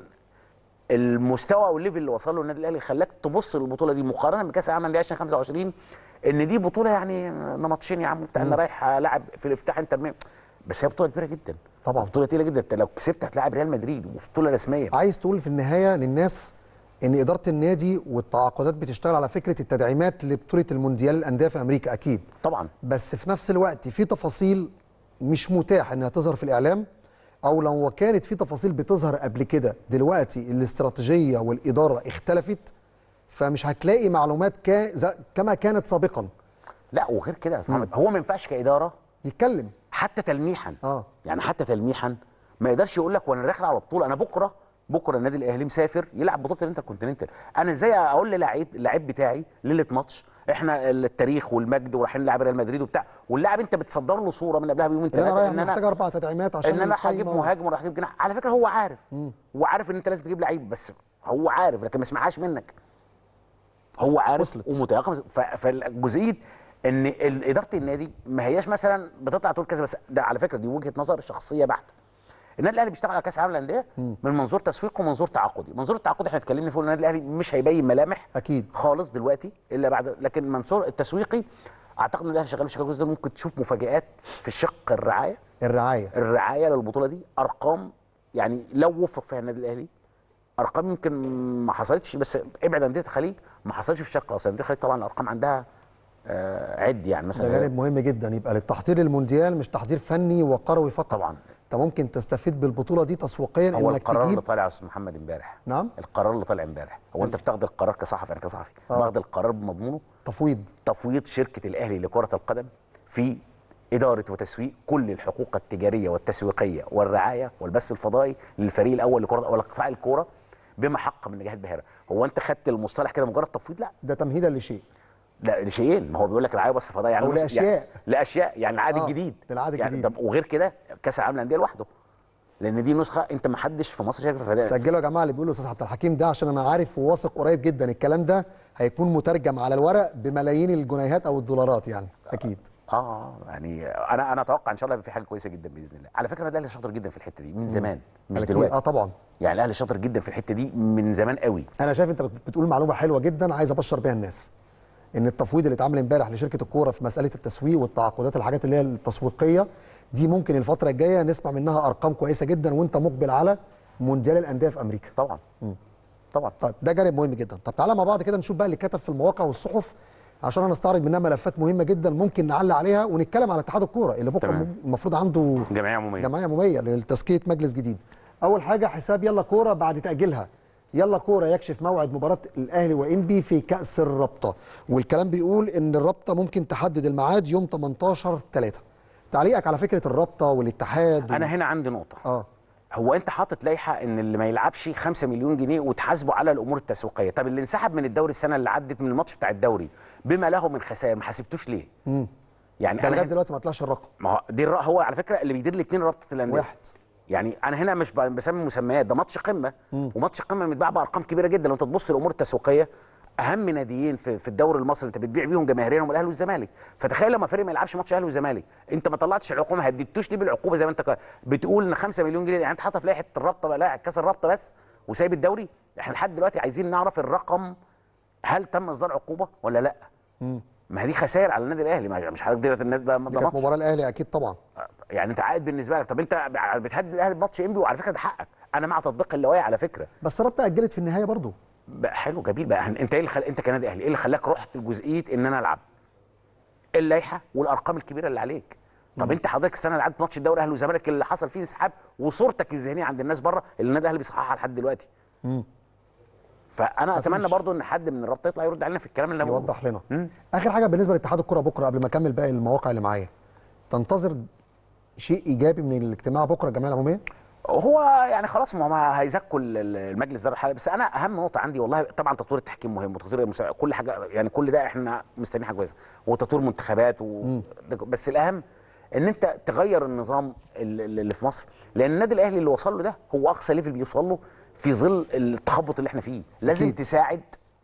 المستوى او الليفل اللي وصل له النادي الاهلي خلاك تبص للبطوله دي مقارنه بكاس العالم للانديه ألفين وخمسة وعشرين ان دي بطوله يعني نمطشين يا عم بتاع انا رايح العب في الافتتاح انتر، بس هي بطوله كبيره جدا طبعا، بطوله تقيله جدا. انت لو كسبت هتلاعب ريال مدريد وفي بطوله رسميه. عايز تقول في النهايه للناس ان اداره النادي والتعاقدات بتشتغل على فكره التدعيمات لبطوله المونديال الانديه في امريكا اكيد طبعا، بس في نفس الوقت في تفاصيل مش متاح انها تظهر في الاعلام، او لو كانت في تفاصيل بتظهر قبل كده دلوقتي الاستراتيجيه والاداره اختلفت، فمش هتلاقي معلومات كما كانت سابقا. لا وغير كده هو ما ينفعش كاداره يتكلم حتى تلميحا. اه يعني حتى تلميحا ما يقدرش يقول لك وانا داخل على بطوله، انا بكره بكره النادي الاهلي مسافر يلعب بطوله الانتر كونتيننتال، انا ازاي اقول للاعيب اللعيب بتاعي ليله ماتش احنا التاريخ والمجد ورايحين نلعب ريال مدريد وبتاع، واللاعب انت بتصدر له صوره من قبلها بيومين ثلاثه ان انا محتاج اربع تدعيمات عشان ان انا هجيب مهاجم وراح اجيب جناح. على فكره هو عارف مم. هو عارف ان انت لازم تجيب لعيب، بس هو عارف لكن ما يسمعهاش منك. هو عارف ومتيقن. فالجزئيه ان اداره النادي ما هياش مثلا بتطلع تقول كذا، بس ده على فكره دي وجهه نظر شخصيه بحته. النادي الاهلي بيشتغل على كاس العالم للانديه من منظور تسويقي ومنظور تعاقدي. منظور التعاقدي احنا اتكلمنا فيه، النادي الاهلي مش هيبين ملامح اكيد خالص دلوقتي الا بعد، لكن منظور التسويقي اعتقد ان الاهلي شغال بشكل كويس. ممكن تشوف مفاجآت في شق الرعايه الرعايه الرعايه للبطوله دي، ارقام يعني لو وفق فيها النادي الاهلي ارقام يمكن ما حصلتش، بس ابعد انديه الخليج ما حصلتش في شق اصلا. انديه الخليج طبعا الارقام عندها آه عد يعني مثلا، ده جانب مهم جدا. يبقى للتحضير للمونديال مش تحضير فني وقروي فقط طبعا، انت ممكن تستفيد بالبطوله دي تسويقيا. هو انك القرار تجيب اللي طالع يا استاذ محمد امبارح، نعم القرار اللي طالع امبارح هو انت بتاخد القرار كصحفي، انا كصحفي آه. باخد القرار بمضمونه، تفويض تفويض شركه الاهلي لكره القدم في اداره وتسويق كل الحقوق التجاريه والتسويقيه والرعايه والبث الفضائي للفريق الاول لكره ولا قطاع الكوره بما حق من نجاح البهيره. هو انت خدت المصطلح كده مجرد تفويض؟ لا، ده تمهيدا لشيء، لا لشيئين. ما هو بيقول لك الرعايه والبث الفضائي يعني او لاشياء يعني لاشياء يعني العقد آه. الجديد العقد يعني الجديد طب وغير كده كاس العالم للانديه لوحده، لان دي نسخه انت ما حدش في مصر شارك في الفداء. سجلوا يا جماعه اللي بيقولوا استاذ عبد الحكيم ده، عشان انا عارف وواثق قريب جدا الكلام ده هيكون مترجم على الورق بملايين الجنيهات او الدولارات يعني اكيد. اه يعني انا انا اتوقع ان شاء الله يبقى في حاجه كويسه جدا باذن الله. على فكره الاهلي شاطر جدا في الحته دي من زمان مش دلوقتي. اه طبعا، يعني الاهلي شاطر جدا في الحته دي من زمان قوي. انا شايف انت بتقول معلومه حلوه جدا عايز ابشر بيها الناس، ان التفويض اللي اتعمل امبارح لشركه الكوره في مساله التسويق والتعاقدات الحاجات اللي هي التسويقيه دي ممكن الفتره الجايه نسمع منها ارقام كويسه جدا وانت مقبل على مونديال الانديه في امريكا. طبعا م. طبعا. طيب ده جانب مهم جدا. طب تعالى مع بعض كده نشوف بقى اللي كتب في المواقع والصحف عشان هنستعرض منها ملفات مهمه جدا ممكن نعلق عليها، ونتكلم على اتحاد الكوره اللي بكره تمام. المفروض عنده جمعيه عموميه جمعيه عموميه لتزكيه مجلس جديد. اول حاجه حساب يلا كوره بعد تاجيلها، يلا كوره يكشف موعد مباراه الاهلي وانبي في كاس الرابطه، والكلام بيقول ان الرابطه ممكن تحدد الميعاد يوم تمنتاشر تلاتة. تعليقك على فكره الرابطه والاتحاد و... انا هنا عندي نقطه. اه هو انت حاطط لائحه ان اللي ما يلعبش خمسة مليون جنيه وتحاسبه على الامور التسويقيه. طب اللي انسحب من الدوري السنه اللي عدت من الماتش بتاع الدوري بما له من خسائر ما حاسبتوش ليه؟ امم يعني ده انا لغايه هنا- دلوقتي ما طلعش الرقم. ما هو دي الر- هو على فكره اللي بيدير الاثنين رابطه الانديه واحد. يعني انا هنا مش ب- بسمي مسميات، ده ماتش قمه وماتش قمه متباع بارقام كبيره جدا. لو انت تبص للامور التسويقيه اهم ناديين في, في الدوري المصري انت بتبيع بيهم جماهيريا هم الاهلي والزمالك. فتخيل لما فريق ما يلعبش ماتش اهلي والزمالك انت ما طلعتش العقوبه، ما هددتوش ليه بالعقوبه زي ما انت ك- بتقول ان خمسة مليون جنيه. يعني انت حاطط في لائحه الرابطه بقى لائحه كاس الرابطه بس وسايب الدوري. احنا لحد دلوقتي عايزين نعرف الرقم، هل تم اصدار عقوبه ولا لا؟ ما هي دي خسائر على النادي الاهلي، ما- مش حضرتك ديت النادي ده دي ده كانت ماتش. مباراه الاهلي اكيد طبعا. يعني انت عائد بالنسبه لك. طب انت بتهدد الاهلي بماتش انبي وعلى فكره ده حقك، انا مع تطبيق اللوائح على فكره. بس الرابطه اجلت في النهايه برضو. بقى حلو جميل بقى. انت ايه اللي خل... انت كنادي اهلي ايه اللي خلاك رحت لجزئيه ان انا العب؟ اللائحه والارقام الكبيره اللي عليك. طب انت حضرتك السنه اللي عدت ماتش الدوري اهلي وزمالك اللي حصل فيه انسحاب وصورتك الذهنيه عند الناس بره اللي النادي الاهلي بيصححها لحد دلوقتي. امم فانا اتمنى مفيش. برضو ان حد من الرابطه يطلع يرد علينا في الكلام اللي انا بقوله. يوضح لنا. مم. اخر حاجه بالنسبه لاتحاد الكره بكره قبل ما اكمل باقي المواقع اللي معايا، تنتظر شيء ايجابي من الاجتماع بكره الجمعيه العموميه؟ هو يعني خلاص ما هم هيزكوا ال- ال- المجلس ده الحالي. بس انا اهم نقطه عندي والله طبعا تطوير التحكيم مهم وتطوير المسا... كل حاجه يعني كل ده احنا مستنيين حاجه كويسه وتطوير منتخبات و... بس الاهم ان انت تغير النظام ال- ال- اللي في مصر. لان النادي الاهلي اللي وصل له ده هو اقصى ليفل بيوصل له في ظل التخبط اللي احنا فيه. لازم أكيد. تساعد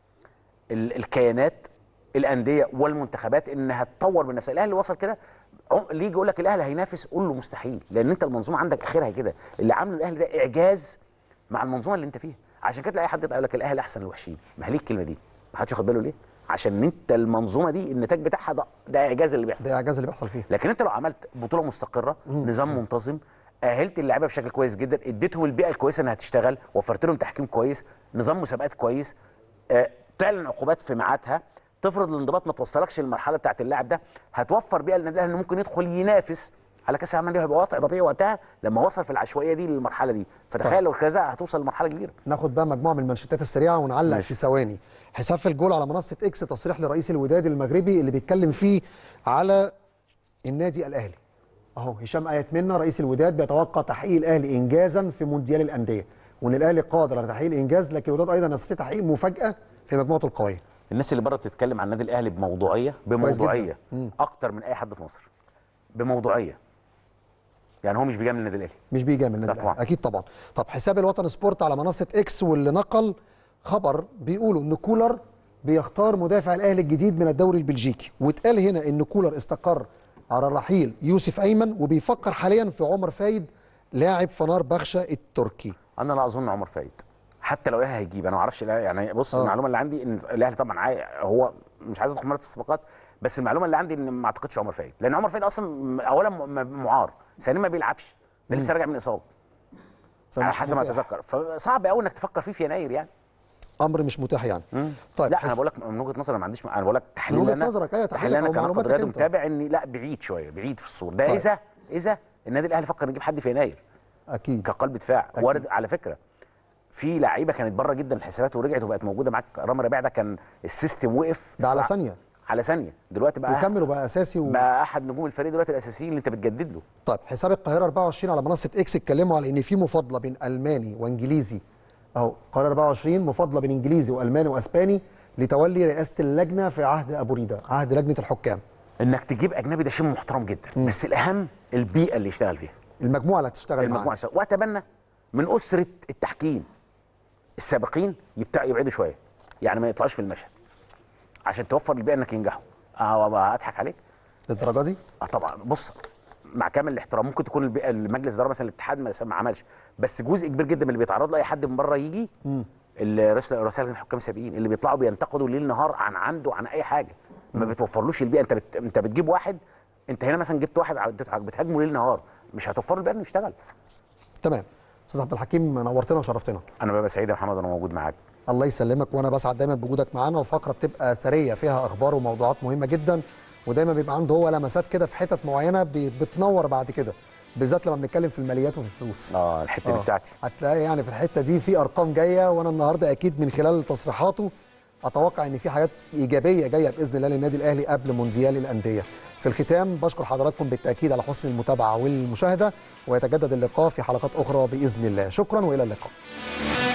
ال- الكيانات الانديه والمنتخبات انها تطور من نفسها. الاهلي وصل كده عم- اللي يجي يقول لك الاهلي هينافس قول له مستحيل. لان انت المنظومه عندك اخرها كده. اللي عامله الاهلي ده اعجاز مع المنظومه اللي انت فيها. عشان كده تلاقي حد يقول لك الاهلي احسن الوحشين. ما هي ليه الكلمه دي؟ ما حدش ياخد باله ليه؟ عشان انت المنظومه دي النتاج بتاعها ده, ده اعجاز اللي بيحصل. ده اعجاز اللي بيحصل فيه. لكن انت لو عملت بطوله مستقره نظام منتظم اهلت اللعيبه بشكل كويس جدا اديتهم البيئه الكويسه انها تشتغل وفرت لهم تحكيم كويس نظام مسابقات كويس آه، تعلن عقوبات في ميعادها تفرض الانضباط ما توصلكش للمرحله بتاعت اللاعب ده هتوفر بيئه للنادي الاهلي انه ممكن يدخل ينافس على كاس العالم للانديه. هيبقى وضع طبيعي وقتها لما وصل في العشوائيه دي للمرحله دي. فتخيل لو كذا هتوصل لمرحله كبيره. ناخد بقى مجموعه من المنشطات السريعه ونعلق ماشي. في ثواني. حساب في الجول على منصه اكس تصريح لرئيس الوداد المغربي اللي بيتكلم فيه على النادي الاهلي. اهو هشام ايات منا رئيس الوداد بيتوقع تحقيق الاهلي انجازا في مونديال الانديه وان الاهلي قادر على تحقيق الانجاز لكن الوداد ايضا يستطيع تحقيق مفاجاه في مجموعته القويه. الناس اللي بره بتتكلم عن النادي الاهلي بموضوعيه بموضوعيه اكتر من اي حد في مصر. بموضوعيه. يعني هو مش بيجامل النادي الاهلي. مش بيجامل النادي لا طبعا. الاهلي اكيد طبعا. طب حساب الوطن سبورت على منصه اكس واللي نقل خبر بيقولوا ان كولر بيختار مدافع الاهلي الجديد من الدوري البلجيكي واتقال هنا ان كولر استقر على رحيل يوسف ايمن وبيفكر حاليا في عمر فايد لاعب فنار بخشة التركي. انا لا اظن عمر فايد حتى لو الاهلي هيجيب. انا ما اعرفش الأهلي- يعني بص آه. المعلومه اللي عندي ان الاهلي طبعا عاي... هو مش عايز ادخل في الصفقات بس المعلومه اللي عندي ان ما اعتقدش عمر فايد. لان عمر فايد اصلا م- اولا م- م- معار ثانيا ما بيلعبش ده لسه راجع من اصابه على فمش حسب ما متاح. اتذكر. فصعب قوي انك تفكر فيه في يناير يعني. امر مش متاح يعني. طيب لا حس... انا بقول لك من وجهه نظري انا ما عنديش انا بقول لك تحليل من وجهة انا نظرك، أيوة، تحليل تحليلك انا أو كناقد معلوماتك رياضي أنت. متابع اني لا بعيد شويه بعيد في الصور ده. طيب. اذا اذا النادي الاهلي فكر نجيب حد في يناير اكيد كقلب دفاع أكيد. وارد. على فكره في لعيبه كانت بره جدا الحسابات ورجعت وبقت موجوده معاك. رامي ربيع ده كان السيستم وقف ده على الساعة- ثانيه على ثانيه دلوقتي بقى وكمل وبقى اساسي و... بقى احد نجوم الفريق دلوقتي الاساسيين اللي انت بتجدد له. طيب حساب القاهره أربعة وعشرين على منصه اكس اتكلموا على ان في مفاضله بين الماني وانجليزي. اهو القاهره أربعة وعشرين مفاضله بين انجليزي والماني واسباني لتولي رئاسه اللجنه في عهد ابو ريده عهد لجنه الحكام. انك تجيب اجنبي ده شيء محترم جدا م. بس الاهم البيئه اللي يشتغل فيها المجموعه اللي هتشتغل المجموعه معاها. يشتغل. واتمنى من اسره التحكيم السابقين يبتع يبعدوا شويه يعني ما يطلعوش في المشهد عشان توفر البيئه انك ينجحوا. اه اضحك عليك للدرجه دي؟ اه طبعا. بص مع كامل الاحترام ممكن تكون البيئه المجلس ده مثلا الاتحاد ما ما عملش بس جزء كبير جدا من اللي بيتعرض له اي حد من بره يجي الرسل رسائل الحكام السابقين اللي بيطلعوا بينتقدوا ليل نهار عن عنده عن اي حاجه ما بتوفرلوش البيئه. انت بت... انت بتجيب واحد انت هنا مثلا جبت واحد بتهاجمه ليل نهار مش هتوفر له البيئه انه يشتغل. تمام. استاذ عبد الحكيم نورتنا وشرفتنا. انا ببقى سعيد يا محمد وانا موجود معاك. الله يسلمك وانا بسعد دايما بوجودك معانا وفقره بتبقى ثريه فيها اخبار وموضوعات مهمه جدا ودايما بيبقى عنده هو لمسات كده في حتت معينه بتنور بعد كده بالذات لما بنتكلم في الماليات وفي الفلوس. اه الحته دي بتاعتي. هتلاقي يعني في الحته دي في ارقام جايه وانا النهارده اكيد من خلال تصريحاته اتوقع ان في حاجات ايجابيه جايه باذن الله للنادي الاهلي قبل مونديال الانديه. في الختام بشكر حضراتكم بالتاكيد على حسن المتابعه والمشاهده، ويتجدد اللقاء في حلقات اخرى باذن الله. شكرا والى اللقاء.